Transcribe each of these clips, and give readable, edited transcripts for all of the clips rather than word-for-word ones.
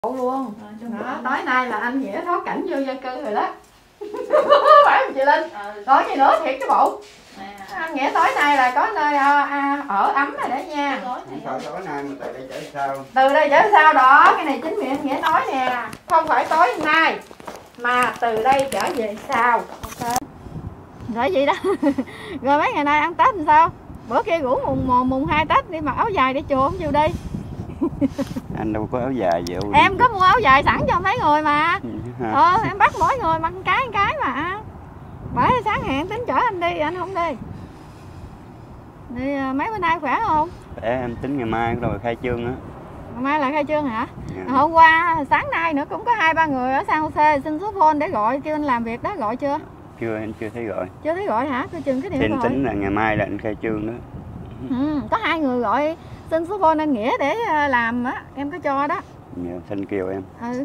Luôn đó, tối nay là anh Nghĩa thoát cảnh vô gia cư rồi đó. Phải không chị Linh? Nói gì nữa thiệt cái bộ anh Nghĩa tối nay là có nơi ở ấm rồi đó nha. Tối nay mà từ đây trở sao? Từ đây trở sao đó, cái này chính miệng anh Nghĩa nói nè, không phải tối nay mà từ đây trở về sau. Okay. Rồi gì đó. Rồi mấy ngày nay ăn Tết làm sao? Bữa kia rủ mùng 2 Tết đi mặc áo dài để chùa không chịu đi. Anh đâu có áo dài vậy. Em có mua áo dài sẵn cho mấy người mà. Em bắt mỗi người mặc một cái mà. Bởi sáng hẹn tính chở anh đi, anh không đi. Thì mấy bữa nay khỏe không? Khỏe, em tính ngày mai rồi khai trương á. Ngày mai là khai trương hả? Dạ. Hôm qua sáng nay nữa cũng có 2-3 người ở San Jose xin số phone để gọi kêu anh làm việc đó, gọi chưa? Chưa, anh chưa thấy gọi. Chưa thấy gọi hả? Tôi chừng cái điện thoại. Tính là ngày mai là anh khai trương đó. Có 2 người gọi xin số phone anh Nghĩa để làm á, em có cho đó. Dạ, xin kêu em.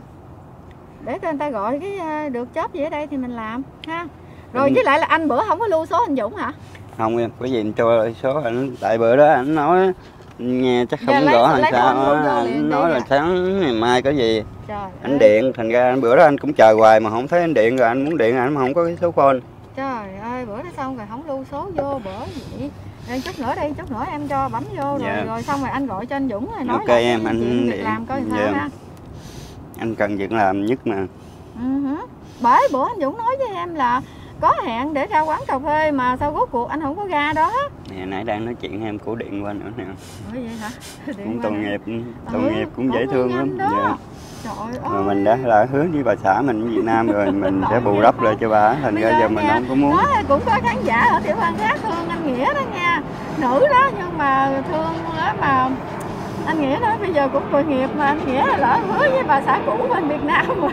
Để cho người ta gọi cái được job gì ở đây thì mình làm ha. Rồi với lại là anh bữa không có lưu số anh Dũng hả? Không em, có gì anh cho số anh, tại bữa đó anh nói nghe chắc không rõ làm sao á, anh nói là sáng ngày mai có gì. Trời anh ơi. Điện, thành ra bữa đó anh cũng chờ hoài mà không thấy anh điện, rồi anh muốn điện anh mà không có cái số phone. Trời ơi, bữa đó xong rồi không lưu số vô bữa vậy. Đây, chút nữa em cho bấm vô rồi, rồi xong rồi anh gọi cho anh Dũng rồi nói okay, em anh việc làm coi sao ha. Anh cần việc làm nhất mà. Bởi bữa anh Dũng nói với em là có hẹn để ra quán cà phê mà sao rốt cuộc anh không có ra đó. Nè, nãy đang nói chuyện em cổ điện qua nữa nè. Ủa vậy hả? Cũng tội nghiệp cũng dễ thương lắm. Dạ. Trời ơi. Mà mình đã là hứa với bà xã mình ở Việt Nam rồi, mình sẽ bù đắp lại cho bà, thành ra giờ mình không có muốn. Đó cũng có khán giả ở Tiểu Bang khác thương anh Nghĩa đó nha, nữ đó, nhưng mà thương đó mà anh Nghĩa đó bây giờ cũng tội nghiệp mà anh Nghĩa là lỡ hứa với bà xã cũ bên Việt Nam rồi.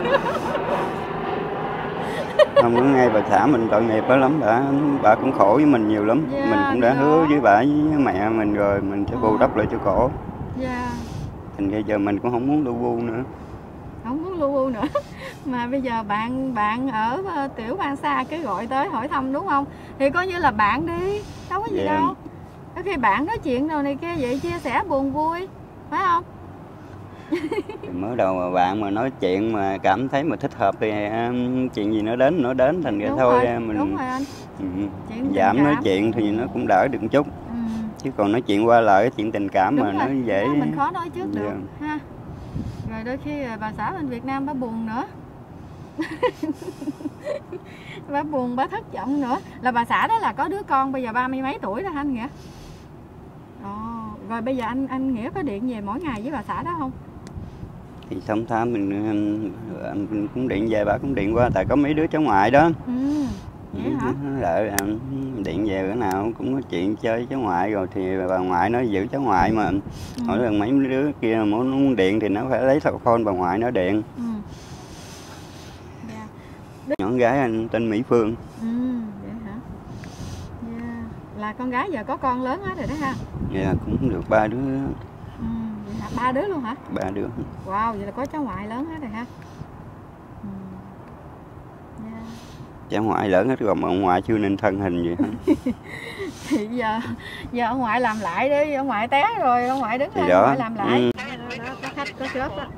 Không có nghe bà xã mình tội nghiệp đó lắm, bà cũng khổ với mình nhiều lắm. Mình cũng đã hứa với bà với mẹ mình rồi, mình sẽ bù đắp lại cho cổ. Thành ra giờ mình cũng không muốn lu bu nữa. Không muốn lu bu nữa. Mà bây giờ bạn ở Tiểu Bang xa cứ gọi tới hỏi thăm đúng không? Thì coi như là bạn đi, đâu có gì đâu. Có khi bạn nói chuyện rồi này kia vậy chia sẻ buồn vui, phải không? Mới đầu mà bạn mà nói chuyện mà cảm thấy mà thích hợp thì chuyện gì nó đến thành ra thôi rồi, mình đúng rồi anh. giảm nói chuyện thì nó cũng đỡ được một chút. Chứ còn nói chuyện qua lại chuyện tình cảm đúng mà rồi. Nó dễ mình khó nói trước được ha. Rồi đôi khi bà xã bên Việt Nam bà buồn nữa. Bà buồn, bà thất vọng nữa. Là bà xã đó là có đứa con bây giờ 30 mấy tuổi đó hả anh Nghĩa? Rồi bây giờ anh Nghĩa có điện về mỗi ngày với bà xã đó không? Thì sống tháng mình cũng điện về, bà cũng điện qua, tại có mấy đứa cháu ngoại đó. Vậy hả? Lợi điện về bữa nào cũng có chuyện chơi với cháu ngoại, rồi thì bà ngoại nó giữ cháu ngoại mà mỗi lần mấy đứa kia muốn điện thì nó phải lấy phone bà ngoại nó điện. Nhỏ gái anh tên Mỹ Phương. Vậy hả? Là con gái giờ có con lớn hết rồi đó ha? Dạ, cũng được 3 đứa. Vậy hả? 3 đứa luôn hả? 3 đứa. Wow, vậy là có cháu ngoại lớn hết rồi ha? Cháu ngoại lớn hết rồi mà ông ngoại chưa nên thân hình gì hết. Thì giờ ông ngoại làm lại đi, ông ngoại té rồi ông ngoại đứng lên ông ngoại làm lại. Có khách có chớp đó.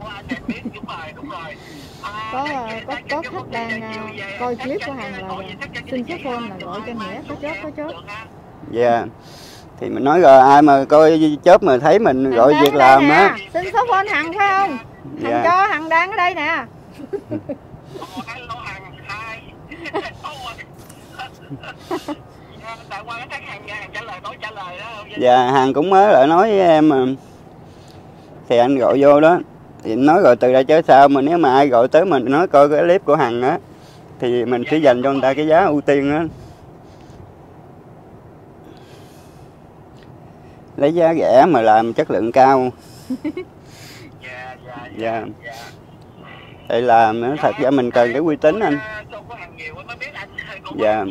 Có khách đang coi clip của Hằng là xin số phone là gọi cho Nghĩa, có chớp. Dạ. Thì mình nói rồi ai mà coi chớp mà thấy mình gọi việc làm á. Xin số phone Hằng phải không? Hằng cho, Hằng đang ở đây nè. Dạ, Hằng cũng mới lại nói với em mà. Thì anh gọi vô đó. Thì nói rồi từ đây chứ sao mà nếu mà ai gọi tới mình nói coi cái clip của Hằng á thì mình sẽ dành cho người ta cái giá ưu tiên á. Lấy giá rẻ mà làm chất lượng cao. Dạ. Để làm nó thật ra mình cần cái uy tín anh. Dạ.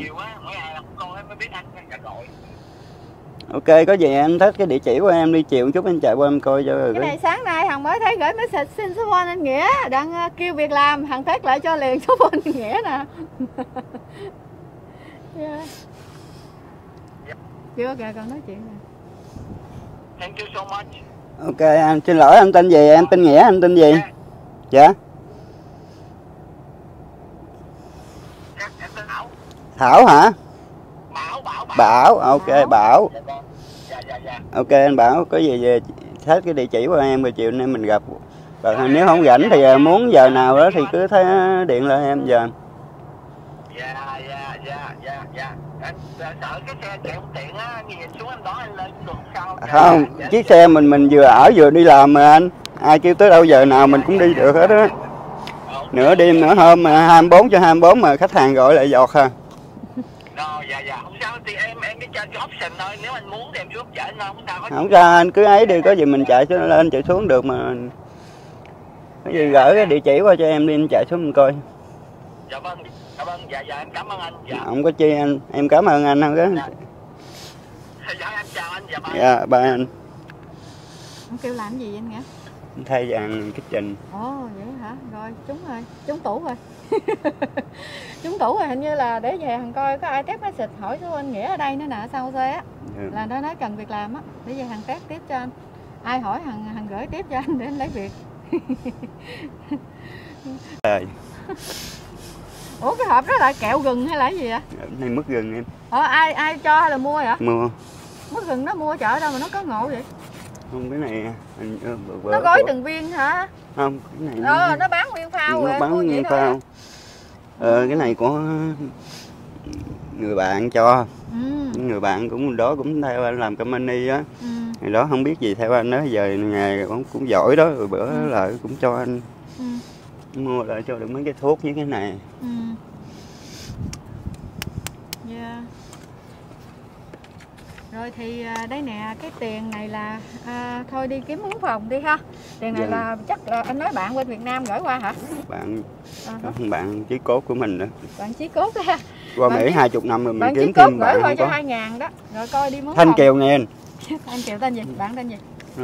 Ok, có gì anh thích cái địa chỉ của em đi, chiều một chút anh chạy qua em coi cho. Cái này sáng nay Hằng mới thấy gửi message xin số phone anh Nghĩa, đang kêu việc làm, Hằng thét lại cho liền số phone anh Nghĩa nè. Chưa kìa, còn nói chuyện nè. Thank you so much. Ok, anh xin lỗi anh tên gì? Em tên Nghĩa, anh tên gì? Dạ. Em tên Thảo. Thảo hả? Bảo. Ok Bảo. Dạ. Ok anh Bảo, có gì về hết cái địa chỉ của em rồi chiều nay mình gặp. Và nếu không rảnh thì muốn giờ nào đó thì cứ thấy điện lại em giờ. Dạ. Anh sợ cái xe chạy không tiện á, nhìn xuống anh đó anh lên được sao? Không, chiếc xe mình vừa ở vừa đi làm mà anh. Ai kêu tới đâu giờ nào mình cũng đi được hết á. Nửa đêm nửa hôm mà 24/24 mà khách hàng gọi lại giọt ha. Rồi, dạ, không sao thì em cái cho option thôi, nếu anh muốn thì em xuống chở anh không sao hết. Không sao anh cứ ấy đi, có gì mình chạy lên chạy xuống được mà. Cái gì gửi cái địa chỉ qua cho em đi, anh chạy xuống mình coi. Dạ vâng, em cảm ơn anh. Dạ. Không có chi anh, em cảm ơn anh không đó. Dạ em chào anh, dạ bye. Dạ bye anh. Ông kêu làm gì anh Nghĩa? Thay dàn kitchen. Ồ vậy hả? Rồi trúng tủ rồi. Trúng tủ rồi, hình như là để về Hằng coi có ai test message hỏi số anh Nghĩa ở đây nữa nè, sau xe á. Là nó nói cần việc làm á, để về Hằng test tiếp cho anh. Ai hỏi Hằng gửi tiếp cho anh để anh lấy việc. Rồi. Ủa cái hộp đó là kẹo gừng hay là cái gì vậy? Này mứt gừng em. Ai cho hay là mua vậy? Mua. Mứt gừng nó mua chợ đâu mà nó có ngộ vậy? Không cái này anh nó gói từng viên hả? Không cái này nó bán nguyên phao rồi. Nó bán nguyên phao. Cái này có người bạn cho. Người bạn cũng đó cũng theo anh làm company á. Ngày đó không biết gì theo anh đó, giờ nghề cũng giỏi đó, rồi bữa lại cũng cho anh mua lại cho được mấy cái thuốc với cái này. Rồi thì đây nè, cái tiền này là thôi đi kiếm mướn phòng đi ha. Tiền này là chắc là anh nói bạn bên Việt Nam gửi qua hả? Bạn chí cốt của mình đó. Bạn chí cốt ha. Qua Mỹ 20 năm rồi mình kiếm thêm bạn. Gửi qua cho 2.000 đó. Rồi coi đi mướn Thanh phòng. Kiều nghe anh. Anh Kiều tên gì? Bạn tên gì?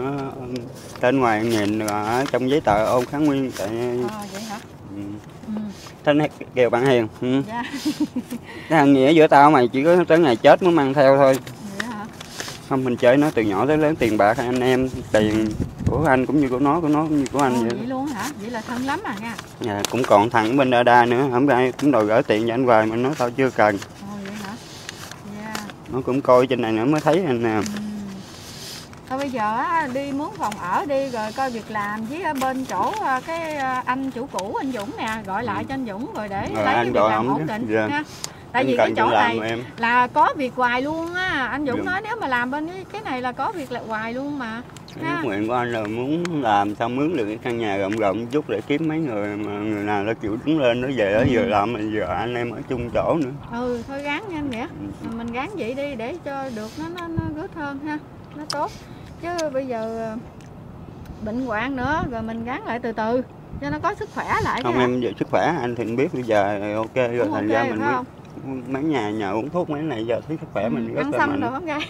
Tên ngoài nhìn ở trong giấy tờ ôn kháng nguyên tại. Vậy hả? Thanh Kiều bạn Hiền. Dạ. Cái thằng Nghĩa giữa tao mày chỉ có tới ngày chết mới mang theo thôi. Vậy hả? Không, mình chơi nó từ nhỏ tới lớn, tiền bạc anh em, tiền của anh cũng như của nó cũng như của anh vậy. Vậy luôn hả? Vậy là thân lắm à nha. Dạ, cũng còn thằng bên Đa nữa, không ai cũng đòi gửi tiền cho anh hoài mà nó tao chưa cần. Vậy hả? Yeah. Nó cũng coi trên này nữa mới thấy anh nè. Thôi bây giờ đi mướn phòng ở đi, rồi coi việc làm với bên chỗ cái anh chủ cũ anh Dũng nè, gọi lại cho anh Dũng rồi để lấy cái việc làm ổn định ha. Tại vì cái chỗ này là có việc hoài luôn á, anh Dũng nói nếu mà làm bên cái này là có việc là hoài luôn mà. Ước nguyện của anh là muốn làm sao mướn được cái căn nhà rộng rộng chút để kiếm mấy người mà người nào nó chịu đứng lên nó về đó vừa làm mà giờ anh em ở chung chỗ nữa. Thôi gán nha anh Nghĩa. Mình gán vậy đi để cho được nó good hơn ha, nó tốt. Chứ bây giờ bệnh hoạn nữa rồi mình gán lại từ từ cho nó có sức khỏe lại. Không em giờ sức khỏe anh thì biết bây giờ ok rồi, thành ra mình mới mấy nhà uống thuốc mấy này giờ thấy sức khỏe mình rất ăn là xăm mạnh. đồ không gai.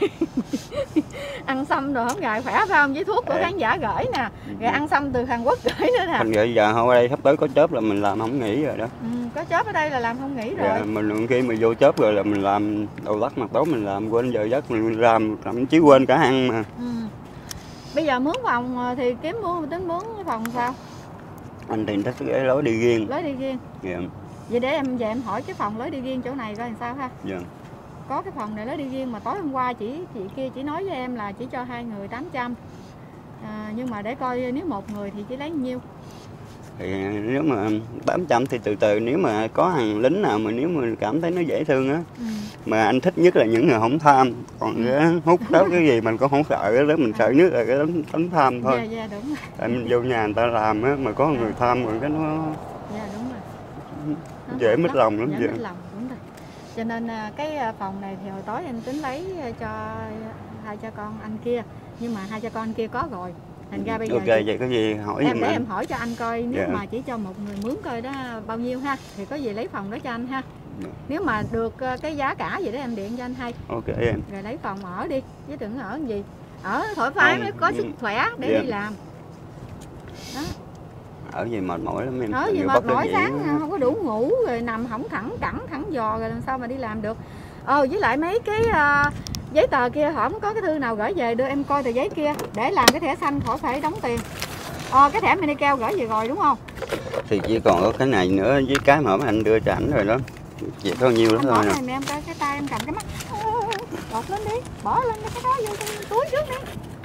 Ăn xăm đồ không gai khỏe phải không, với thuốc của khán giả gửi nè, rồi ăn xăm từ Hàn Quốc gửi nữa nè. Thành ra giờ hôm ở đây sắp tới có chớp là mình làm không nghỉ rồi đó. Có chớp ở đây là làm không nghỉ rồi. Dạ, mình khi mà vô chớp rồi là mình làm đầu lắc mặt tối mình làm quên giờ giấc mình làm thậm chí quên cả ăn mà. Bây giờ mướn phòng thì tính mướn phòng sao? Anh thì thích cái lối đi riêng. Lối đi riêng. Dạ. Vậy để em về em hỏi cái phòng lối đi riêng chỗ này coi làm sao ha. Dạ. Có cái phòng này lối đi riêng mà tối hôm qua chị kia chỉ nói với em là chỉ cho 2 người 800. Nhưng mà để coi nếu một người thì chỉ lấy nhiêu. Thì nếu mà 800 thì từ từ, nếu mà có thằng lính nào mà nếu mà cảm thấy nó dễ thương á, mà anh thích nhất là những người không tham, còn cái hút đó cái gì mình cũng không sợ cái đó, mình sợ nhất là cái tấm tham thôi. Dạ đúng rồi. Tại mình vô nhà người ta làm á mà có người tham rồi cái nó đúng rồi. dễ mất lòng lắm. Dễ mất lòng, đúng rồi. Cho nên cái phòng này thì hồi tối anh tính lấy cho hai cha con anh kia, nhưng mà hai cha con anh kia có rồi. Thành ra bây giờ vậy có gì hỏi em để em hỏi cho anh coi nếu mà chỉ cho một người mướn coi đó bao nhiêu ha, thì có gì lấy phòng đó cho anh ha. Nếu mà được cái giá cả gì đó em điện cho anh hay. Ok em. Rồi lấy phòng ở đi, chứ đừng ở gì. Ở thoải mái mới có sức khỏe để đi làm. Đó. Ở gì mệt mỏi lắm em. Ở gì mệt mỏi sáng không có đủ ngủ rồi nằm hỏng thẳng giò rồi làm sao mà đi làm được. Với lại mấy cái giấy tờ kia không có cái thư nào gửi về đưa em coi tờ giấy kia để làm cái thẻ xanh khỏi phải đóng tiền. Cái thẻ Medicare gửi về rồi đúng không? Thì chỉ còn có cái này nữa với cái mà anh đưa cho ảnh rồi đó. Chỉ có nhiêu đó thôi nè. Này em cái tay em cầm cái mắt. Đột lên đi, bỏ lên cái đó vô trong túi trước đi.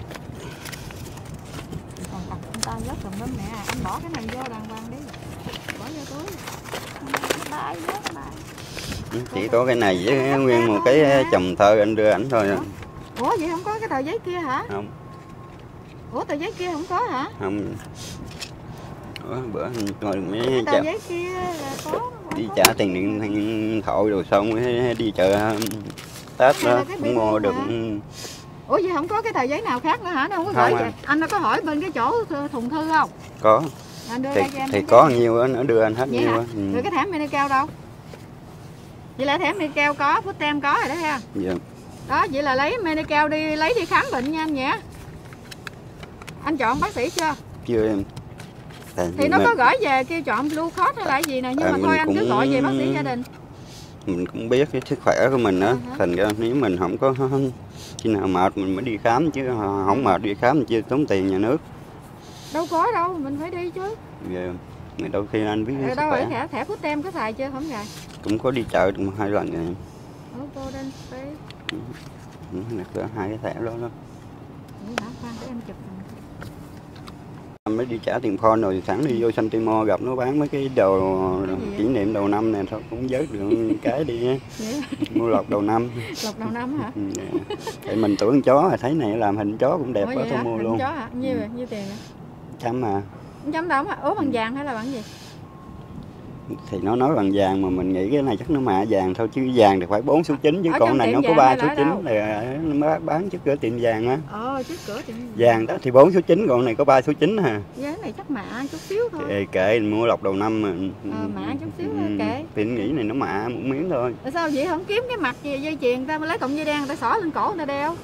Còn cầm anh ta rất cầm lắm mẹ, anh bỏ cái này vô đàng hoàng đi. Bỏ vô túi. Bye, bye. Chỉ có cái này với nguyên một cái chùm thơ anh đưa ảnh thôi. Ủa vậy không có cái tờ giấy kia hả? Không. Ủa tờ giấy kia không có hả? Không. Ủa, bữa ngồi mấy tờ giấy kia là có. Đi trả tiền điện thoại rồi xong đi chợ Tết đó cũng mua được. Ủa vậy không có cái tờ giấy nào khác nữa hả? Nó không có gửi vậy. Anh nó có hỏi bên cái chỗ thùng thư không? Có. Anh đưa thì có nhiêu đó nữa đưa anh hết nhiêu đó. Rồi cái thẻ Medicare đâu? Vậy là thẻ Medicare có, Putem có rồi đó ha. Dạ. Đó, vậy là lấy Medicare đi khám bệnh nha anh nhé. Anh chọn bác sĩ chưa? Chưa em. Thì nó có gửi về kêu chọn Blue Cross hay là gì nè, nhưng mà thôi anh cứ gọi về bác sĩ gia đình. Mình cũng biết cái sức khỏe của mình á, thành ra nếu mình không có khi nào mệt mình mới đi khám, chứ không mệt đi khám chưa tốn tiền nhà nước. Đâu có đâu, mình phải đi chứ. Dạ. Đôi khi anh biết sức đâu khỏe. Đâu thẻ Putem có xài chưa không vậy? Cũng có đi chợ được 2 lần rồi. Golden Space. Được 2 cái thẻ đó đó. Khoan để em chụp. Mới đi trả tiền phone rồi sẵn đi vô San Timo gặp nó bán mấy cái đồ kỷ niệm đầu năm này thôi cũng vớt được cái đi nha. Mua lọc đầu năm. Lọc đầu năm hả? Tại mình tuổi con chó thấy này làm hình chó cũng đẹp quá thôi mua luôn. Chó hả? Nhiêu tiền nè? Chấm mà. Chấm đồng hả? Ủa bằng vàng hay là bằng gì? Thì nó nói bằng vàng mà mình nghĩ cái này chắc nó mạ vàng thôi, chứ vàng thì phải 4 số 9 chứ còn này nó có 3 số 9 là nó bán trước cửa tiệm vàng á. Trước cửa tiệm vàng đó thì 4 số 9 còn này có 3 số 9 hả? Giá này chắc mạ chút xíu thôi. Thì kệ mua lọc đầu năm mà. Mạ chút xíu thôi kệ. Thì nghĩ này nó mạ một miếng thôi. Tại sao vậy không kiếm cái mặt gì dây chuyền người ta mới lấy cọng dây đen người ta xỏ lên cổ người ta đeo.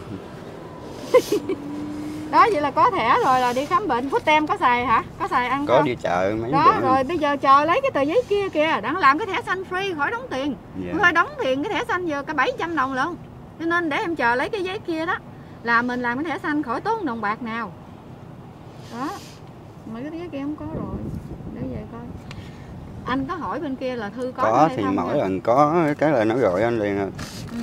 Đó vậy là có thẻ rồi là đi khám bệnh. Putem có xài hả? Có xài ăn có không? Đi chợ mấy đó rồi bây giờ chờ lấy cái tờ giấy kia kìa, đang làm cái thẻ xanh free khỏi đóng tiền. Thôi đóng tiền cái thẻ xanh giờ cả 700 đồng luôn. Cho nên để em chờ lấy cái giấy kia đó là mình làm cái thẻ xanh khỏi tốn đồng bạc nào. Đó. Mà cái giấy kia không có rồi. Để về coi. Anh có hỏi bên kia là thư có thì mỗi lần có cái là nó gọi anh liền rồi.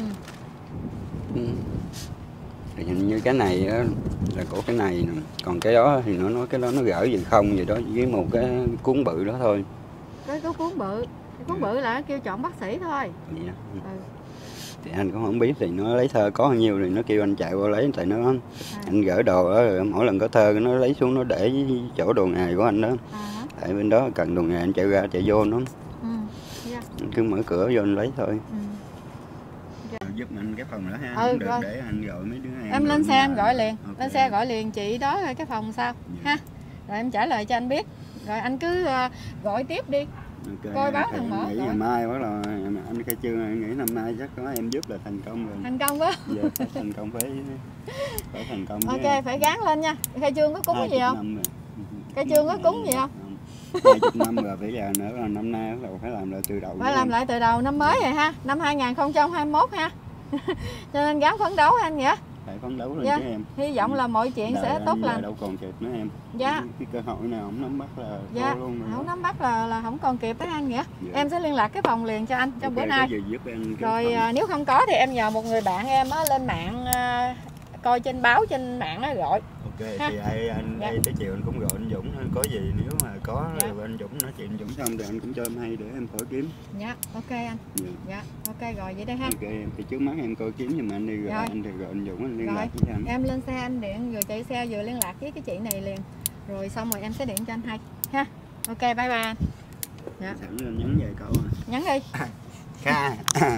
Thì hình như cái này á, là của cái này nè, còn cái đó thì nó nói cái đó nó gửi gì không gì đó với một cái cuốn bự đó thôi. Cái cuốn bự, bự là kêu chọn bác sĩ thôi. Thì anh cũng không biết, thì nó lấy thơ có bao nhiêu thì nó kêu anh chạy qua lấy, tại nó anh gửi đồ đó, rồi mỗi lần có thơ nó lấy xuống nó để chỗ đồ nghề của anh đó. Tại bên đó cần đồ nghề anh chạy ra chạy vô nó. Anh cứ mở cửa vô anh lấy thôi. Giúp anh cái phòng đó ha, được để anh gọi mấy đứa em lên xe em gọi liền. Lên xe gọi liền chị đó cái phòng sao ha, rồi em trả lời cho anh biết, rồi anh cứ gọi tiếp đi. Coi báo thằng mở nghĩ ngày mai bắt là anh khai trương, anh nghĩ năm nay chắc có em giúp là thành công rồi. Thành công quá. Giờ phải thành công, phải thành công. Ok phải gắng lên nha. Khai trương có cúng gì không? Khai trương có cúng gì không? 20 năm rồi, bây giờ nữa là năm nay là phải làm lại từ đầu. Phải làm lại từ đầu năm mới rồi ha, năm 2021 ha. Cho nên gắng phấn đấu anh Nghĩa. Phải phấn đấu lên chứ em. Hy vọng là mọi chuyện sẽ tốt lành. Đâu còn kịp nữa em. Cái cơ hội nào không nắm bắt là luôn rồi. Không nắm bắt là không còn kịp đấy anh Nghĩa. Em sẽ liên lạc cái phòng liền cho anh trong bữa nay. Rồi nếu không có thì em nhờ một người bạn em lên mạng coi trên báo trên mạng nó gọi. Ok thì anh đây tới chiều anh cũng gọi anh Dũng, có gì nếu mà có anh Dũng nói chuyện Dũng xong thì anh cũng cho em hay để em khỏi kiếm. Dạ ok anh. Dạ ok rồi vậy đây ha. Ok thì trước mắt em coi kiếm nhưng mà anh đi rồi anh thì gọi anh Dũng anh liên lạc với anh. Em lên xe anh điện rồi chạy xe vừa liên lạc với cái chị này liền, rồi xong rồi em sẽ điện cho anh hay ha. Ok bye bye anh. Dạ. Sẵn lên nhắn về câu nhắn đi. Kha.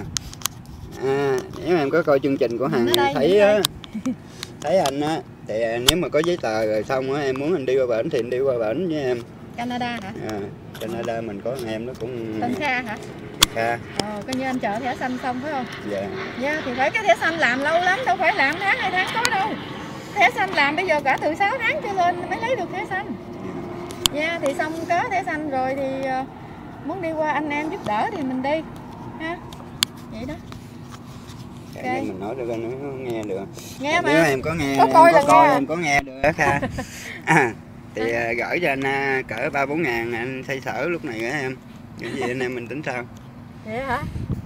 Nếu em có coi chương trình của Hằng thấy á, thấy anh á, thì nếu mà có giấy tờ rồi xong á, em muốn anh đi qua bển thì anh đi qua bển với em. Canada hả? Canada mình có anh em nó cũng tên Kha hả? Kha. Coi như anh chờ thẻ xanh xong phải không? Dạ. Dạ thì phải cái thẻ xanh làm lâu lắm, đâu phải làm tháng 2 tháng có đâu. Thẻ xanh làm bây giờ cả từ 6 tháng trở lên mới lấy được thẻ xanh. Dạ thì xong có thẻ xanh rồi thì muốn đi qua anh em giúp đỡ thì mình đi ha. Vậy đó. Okay. Mình nói được nó nghe được. Nghe mà. Nếu em có nghe, có coi là coi em có nghe được Kha. Thì gửi cho anh cỡ 3-4 ngàn anh xây sở lúc này nữa em. Cái gì anh em mình tính sao? Vậy hả?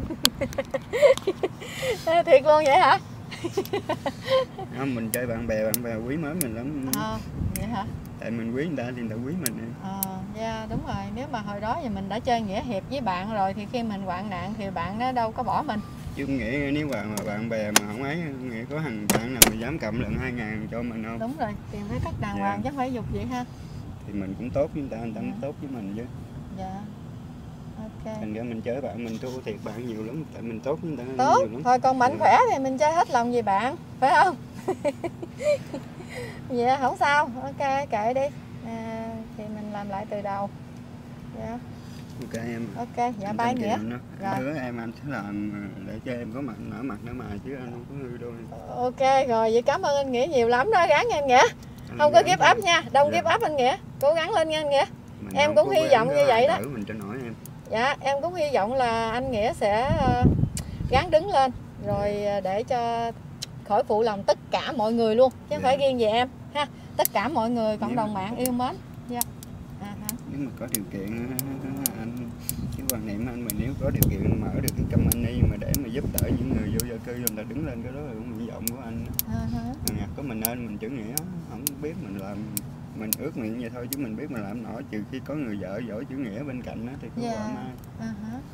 Thiệt luôn vậy hả? Không, mình chơi bạn bè quý mến mình lắm. Vậy hả? Tại mình quý người ta thì người ta quý mình. Dạ đúng rồi, nếu mà hồi đó thì mình đã chơi nghĩa hiệp với bạn rồi thì khi mình hoạn nạn thì bạn nó đâu có bỏ mình. Chứ nghĩ nếu mà bạn bè mà không ấy, nghĩ có thằng bạn nào mà dám cầm lần 2 ngàn cho mình không? Đúng rồi, tiền phải cắt đàng hoàng chứ không phải dục vậy ha. Thì mình cũng tốt với người ta cũng tốt với mình chứ. Dạ. Ok. Thành ra mình chơi bạn mình thua thiệt bạn nhiều lắm, tại mình tốt với người ta tốt nhiều lắm. Thôi còn mạnh khỏe thì mình chơi hết lòng vì bạn, phải không? Dạ không sao, ok kệ đi. Thì mình làm lại từ đầu. Dạ. Ok em. Ok, dạ bye Nghĩa. Rồi. Hứa em anh sẽ làm để cho em có mặt nở mặt nữa mà, chứ anh không có hư đâu. Ok rồi, vậy cảm ơn anh Nghĩa nhiều lắm đó, gắng nha anh Nghĩa. Không có give up nha, don't give up anh Nghĩa. Cố gắng lên nha anh Nghĩa. Em cũng hy vọng như vậy đó. Mình cho nổi em. Dạ, em cũng hy vọng là anh Nghĩa sẽ gắng đứng lên rồi để cho khỏi phụ lòng tất cả mọi người luôn, chứ không phải riêng về em ha. Tất cả mọi người cộng đồng mạng yêu mến. Dạ. Nếu mà có điều kiện anh, cái quan niệm anh, mà nếu có điều kiện mở được cái company mà để mà giúp đỡ những người vô gia cư người ta đứng lên, cái đó là cũng hy vọng của anh. Nhặt có mình nên mình chữ nghĩa, không biết mình làm, mình ước nguyện vậy thôi chứ mình biết mình làm nổi, trừ khi có người vợ giỏi chữ nghĩa bên cạnh đó thì có làm ai.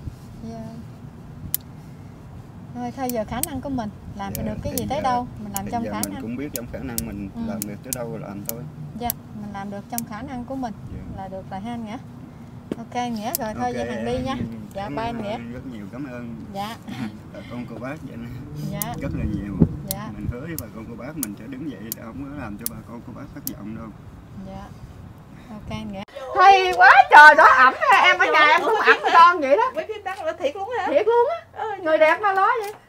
Thôi theo giờ khả năng của mình làm được cái gì tới đâu mình làm trong khả năng. Mình cũng biết trong khả năng mình làm được tới đâu rồi làm thôi. Dạ, mình làm được trong khả năng của mình là được rồi ha anh Nghĩa. Ok Nghĩa rồi, thôi vậy Hằng đi nha. Dạ bye anh Nghĩa. Rất nhiều cảm ơn. Dạ. Bà con cô bác vậy nè. Dạ. Rất là nhiều. Dạ. Mình hứa với bà con cô bác mình sẽ đứng dậy để không có làm cho bà con cô bác thất vọng đâu. Dạ. Ok anh Nghĩa. Hay quá trời đó, ẩm em ở nhà em cũng ẩm con vậy đó. Mấy phim đăng là thiệt luôn hả? Thiệt luôn á. Người đẹp mà nói vậy.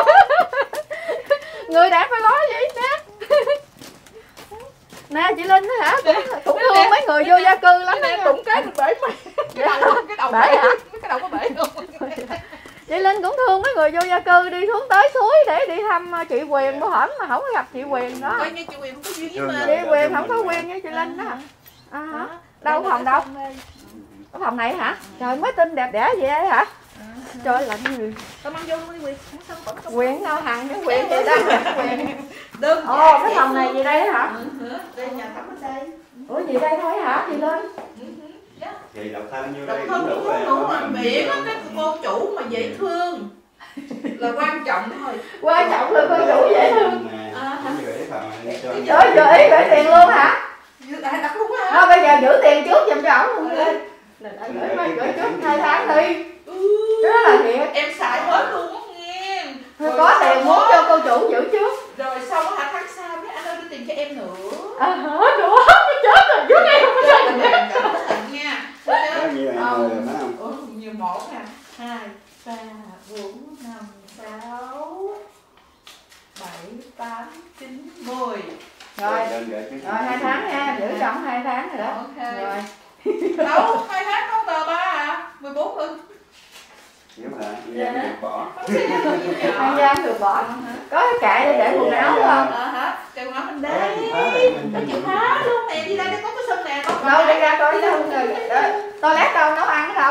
Người đẹp mà nói vậy nè. Nè chị Linh đó hả? Cũng thương mấy người vô gia cư lắm đó. Cũng cái mình bể mày. Cái đầu bể hả? Cái đầu có bể luôn. Chị Linh cũng thương mấy người vô gia cư đi xuống tới suối để đi thăm chị Quyền bữa hổm mà không có gặp chị Quyền đó. Coi như chị Quyền không có duyên với mình. Chị Quyền không có quen với chị Linh đó. Đâu phòng đâu? Ở phòng này hả? Trời mới tin đẹp đẽ vậy đấy hả? Trời lạnh người. Tao mang vô luôn đi Quyền. Quyền đâu Hằng với Quyền vậy đó. Quyền. Đơn Cái phòng này gì đây hả? Đây nhà tắm ở đây. Ủa gì đây thôi hả chị Linh? Chị độc thân như Độc đây thân cũng cũng đủ mà miễn cái cô chủ mà dễ thương là quan trọng thôi. Quan trọng là cô chủ dễ thương. Trời ơi, gửi tiền luôn hả? Đặt luôn hả? Thôi bây giờ giữ tiền trước giùm cho ổng luôn đi. Gửi trước 2 tháng đi. Cái đó là thiệt. Em xài hết luôn á nghe. Có tiền muốn cho cô chủ giữ trước. Rồi xong hả, tháng sau biết anh ơi đưa tiền cho em nữa. Nữa chết rồi trước em không có tiền nha. Có nhiều người phải không? Nhiều 1 nè, 2, 3, 4, 5, 6, 7, 8, 9, 10. Rồi 2 tháng nha, giữ trong 2 tháng rồi đó. Ok. Rồi. Đâu, 2 tháng có tờ 3 à, 14 luôn. Nếu mà được bỏ. Ăn gian được bỏ. Có cái kệ để quần áo không? Hả? Kệ quần áo bên đây. Có chịu phá luôn nè, đi đây có cái sân nè con. Đâu đi ra coi đâu rồi. Toilet đâu, nấu ăn ở đâu?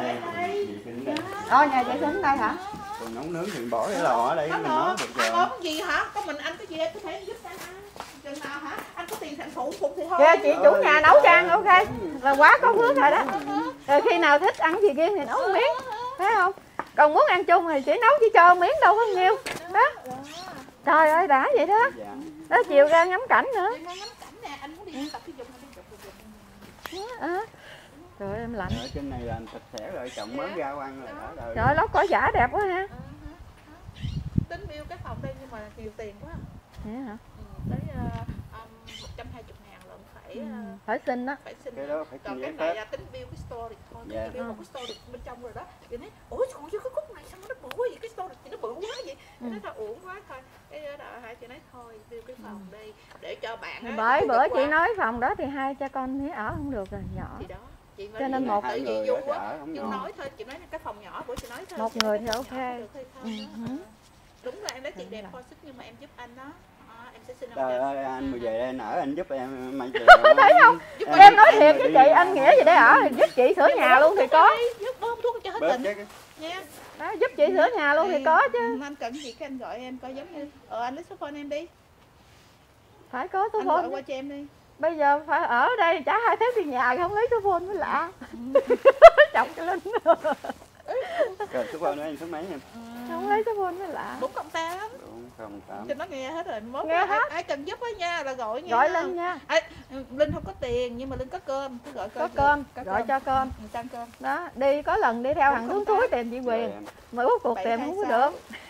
Nhà chị Sính đây hả? Còn nấu nướng thì bỏ cái lò ở đây mình nấu được rồi. Có gì hả? Có mình anh có gì em có thể giúp anh ăn. Chừng nào hả? Anh có tiền thành phụ phục thì thôi. Kìa chị chủ nhà nấu cho ăn ok. Là quá có phước rồi đó. Rồi khi nào thích ăn gì kia thì nấu một miếng. Thấy không? Còn muốn ăn chung thì chỉ nấu chỉ cho miếng đâu có nhiêu. Đó. Trời ơi đã vậy đó. Đó chiều ra ngắm cảnh nữa. Ngắm cảnh nè, anh muốn đi tập thể dục Trời ơi em lạnh. Ở trên này là sạch sẽ rồi, trồng mớ rau ăn rồi đã đời. Trời ơi lót cỏ giả đẹp quá ha. Tính bill cái phòng đây nhưng mà nhiều tiền quá. Vậy hả? Tới 120.000 lận phải xin đó. Phải xin. Cái đó phải còn cái này là tính bill cái storage thôi. Cái bill một cái storage bên trong rồi đó. Thì nói, ủa còn cái khúc này sao nó bự quá vậy? Cái storage thì nó bự quá vậy. Nó nói thôi uổng quá thôi. Cái đó hai chị nói thôi bill cái phòng đi để cho bạn. Bởi bữa chị nói phòng đó thì 2 cha con thấy ở không được rồi, nhỏ. Thì đó. Chị cho nên một tự gì vui quá. Chị nói thôi, chị nói cái phòng nhỏ của chị nói thôi. Một người thì ok. Đúng là em lấy tiền đẹp thôi sức nhưng mà em giúp anh đó. em sẽ xin Trời ơi, anh mà về đây anh ở anh giúp em mấy chuyện. Thấy không? Em nói thiệt với chị, anh Nghĩa về đây ở thì giúp chị sửa nhà luôn thì có. giúp bơm thuốc cho hết tỉnh nha. Đó, giúp chị sửa nhà luôn thì có chứ. Anh cần gì cái anh gọi em coi, giống như anh lấy số phone em đi. Phải có số Anh phone. gọi qua cho em đi. Bây giờ phải ở đây trả 2 tháng tiền nhà không lấy số phone mới lạ. Chọc cái Linh. Rồi số phone đó em số mấy em? Không lấy số phone mới lạ. 408. 408. Cho nó nghe hết rồi. Mốt nghe hết. Ai cần giúp á nha là gọi nha. Gọi Linh nha. Linh không có tiền nhưng mà Linh có cơm, cứ gọi có cơm, gọi cho cơm. Ăn cơm. Đó, đi có lần đi theo thằng xuống túi tìm chị Quyền. Mà rốt cuộc tìm không có được.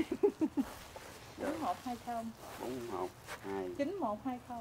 4120 412 9120.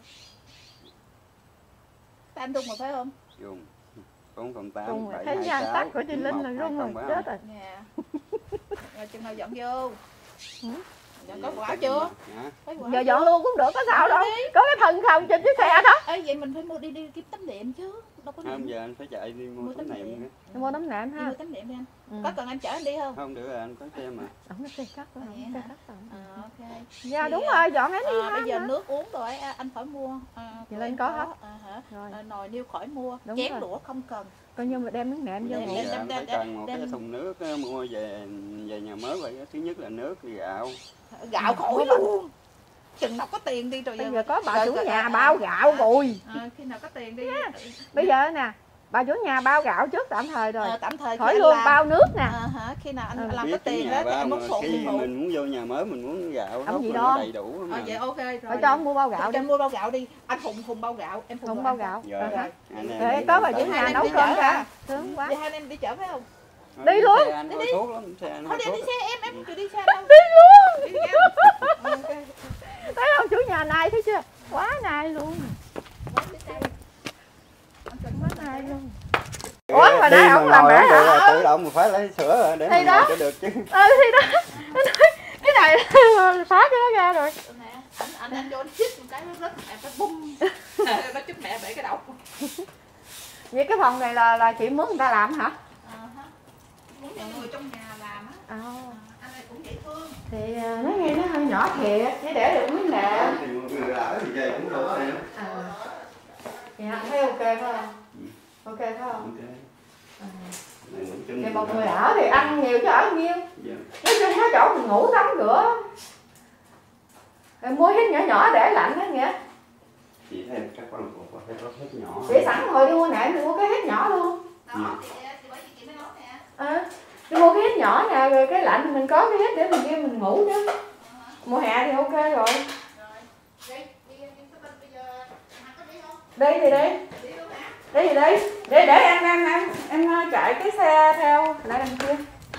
Anh Trung mà phải không? Dùng 408 Trung 726. thấy nhan sắc của chị Linh là rung rồi, chết rồi. Nè. Rồi chừng nào dọn vô. Dọn có quả Hả? chưa? Giờ dọn luôn cũng được, có sao đâu. Có cái phần không trên chiếc xe đó. Ê, vậy mình phải mua đi kiếm tấm nệm chứ. Đâu có Không, giờ anh phải chạy đi mua tấm nệm nữa. Mua tấm nệm Đi ha. mua tấm nệm đi anh. Có cần anh chở anh đi không? Không được rồi, anh có xe mà. Ổng có xe cắt rồi, xe cắt rồi. Ok. Dạ đúng rồi, dọn hết đi ha. Bây giờ nước uống rồi anh khỏi mua. Chị Linh có hết. Nồi niêu khỏi mua. Đúng Chén rồi. đũa không cần. Coi như mà đem nước nệm vô Đem- ngủ. Bây giờ anh phải đem- cần một cái thùng nước mua về nhà mới vậy. Thứ nhất là nước, gạo. Gạo khỏi luôn. Chừng nào có tiền đi rồi. Bây giờ có bà chủ nhà bao gạo rồi. Khi nào có tiền đi. Bây giờ nè, bà chủ nhà bao gạo trước tạm thời rồi. Tạm thời Khỏi luôn bao nước nè. Khi nào anh làm Biết có cái tiền nhà đó thì bao em mà múc phụ khi mình muốn vô nhà mới mình muốn gạo Ông gì nó đó. đầy đủ mà. Vậy ok rồi. Phải cho ông mua bao gạo đi. Em mua bao gạo đi. Anh Hùng bao gạo. Em Không bao gạo. Dạ. Rồi hả? Anh em Rồi đi có bà mua chủ tới. nhà nấu cơm ra. Sướng quá. Vậy hai anh em đi chợ phải không? Đi luôn. Xe anh hơi thuốc lắm, xe anh Thôi hơi đi thuốc. đi xe em chưa đi xe đâu. Đi luôn. Đi nha. Ok. Thấy không, chủ nhà này thấy chưa? Quá này luôn. Quá này luôn. Ủa mà nãy ông làm bể hả? Tự động mà phải lấy sữa rồi để Thì mình đó. ngồi cho được chứ. Thì đó. Cái này phá cái nó ra rồi. Nè, anh cho anh chích một cái nó rớt mẹ phải bung. Nó chích mẹ bể cái đầu. Vậy cái phòng này là chị mướn người ta làm hả? Muốn cho người trong nhà làm á. Anh này cũng dễ thương. Thì nó nghe nó hơi nhỏ thiệt, chỉ để được miếng nệm. Thì người ở thì về cũng được rồi. Dạ, thấy ok phải không? Ok phải không? Thì một người ở thì ăn nhiều chứ ở nhiêu. Nói chung có chỗ mình ngủ tắm rửa. Rồi mua hết nhỏ nhỏ để lạnh đó nghĩa. Chị thấy các con cũng phải có hết nhỏ. Để sẵn rồi đi mua nệm thì mua cái hết nhỏ luôn. Đó, thì bởi vì chị mới nói nè. Đi mua cái hết nhỏ nè, rồi cái lạnh thì mình có cái hết để mình kia mình ngủ chứ. Mùa hè thì ok rồi. Đi thì đi. Đi thì đi. Để em chạy cái xe theo lại đằng kia.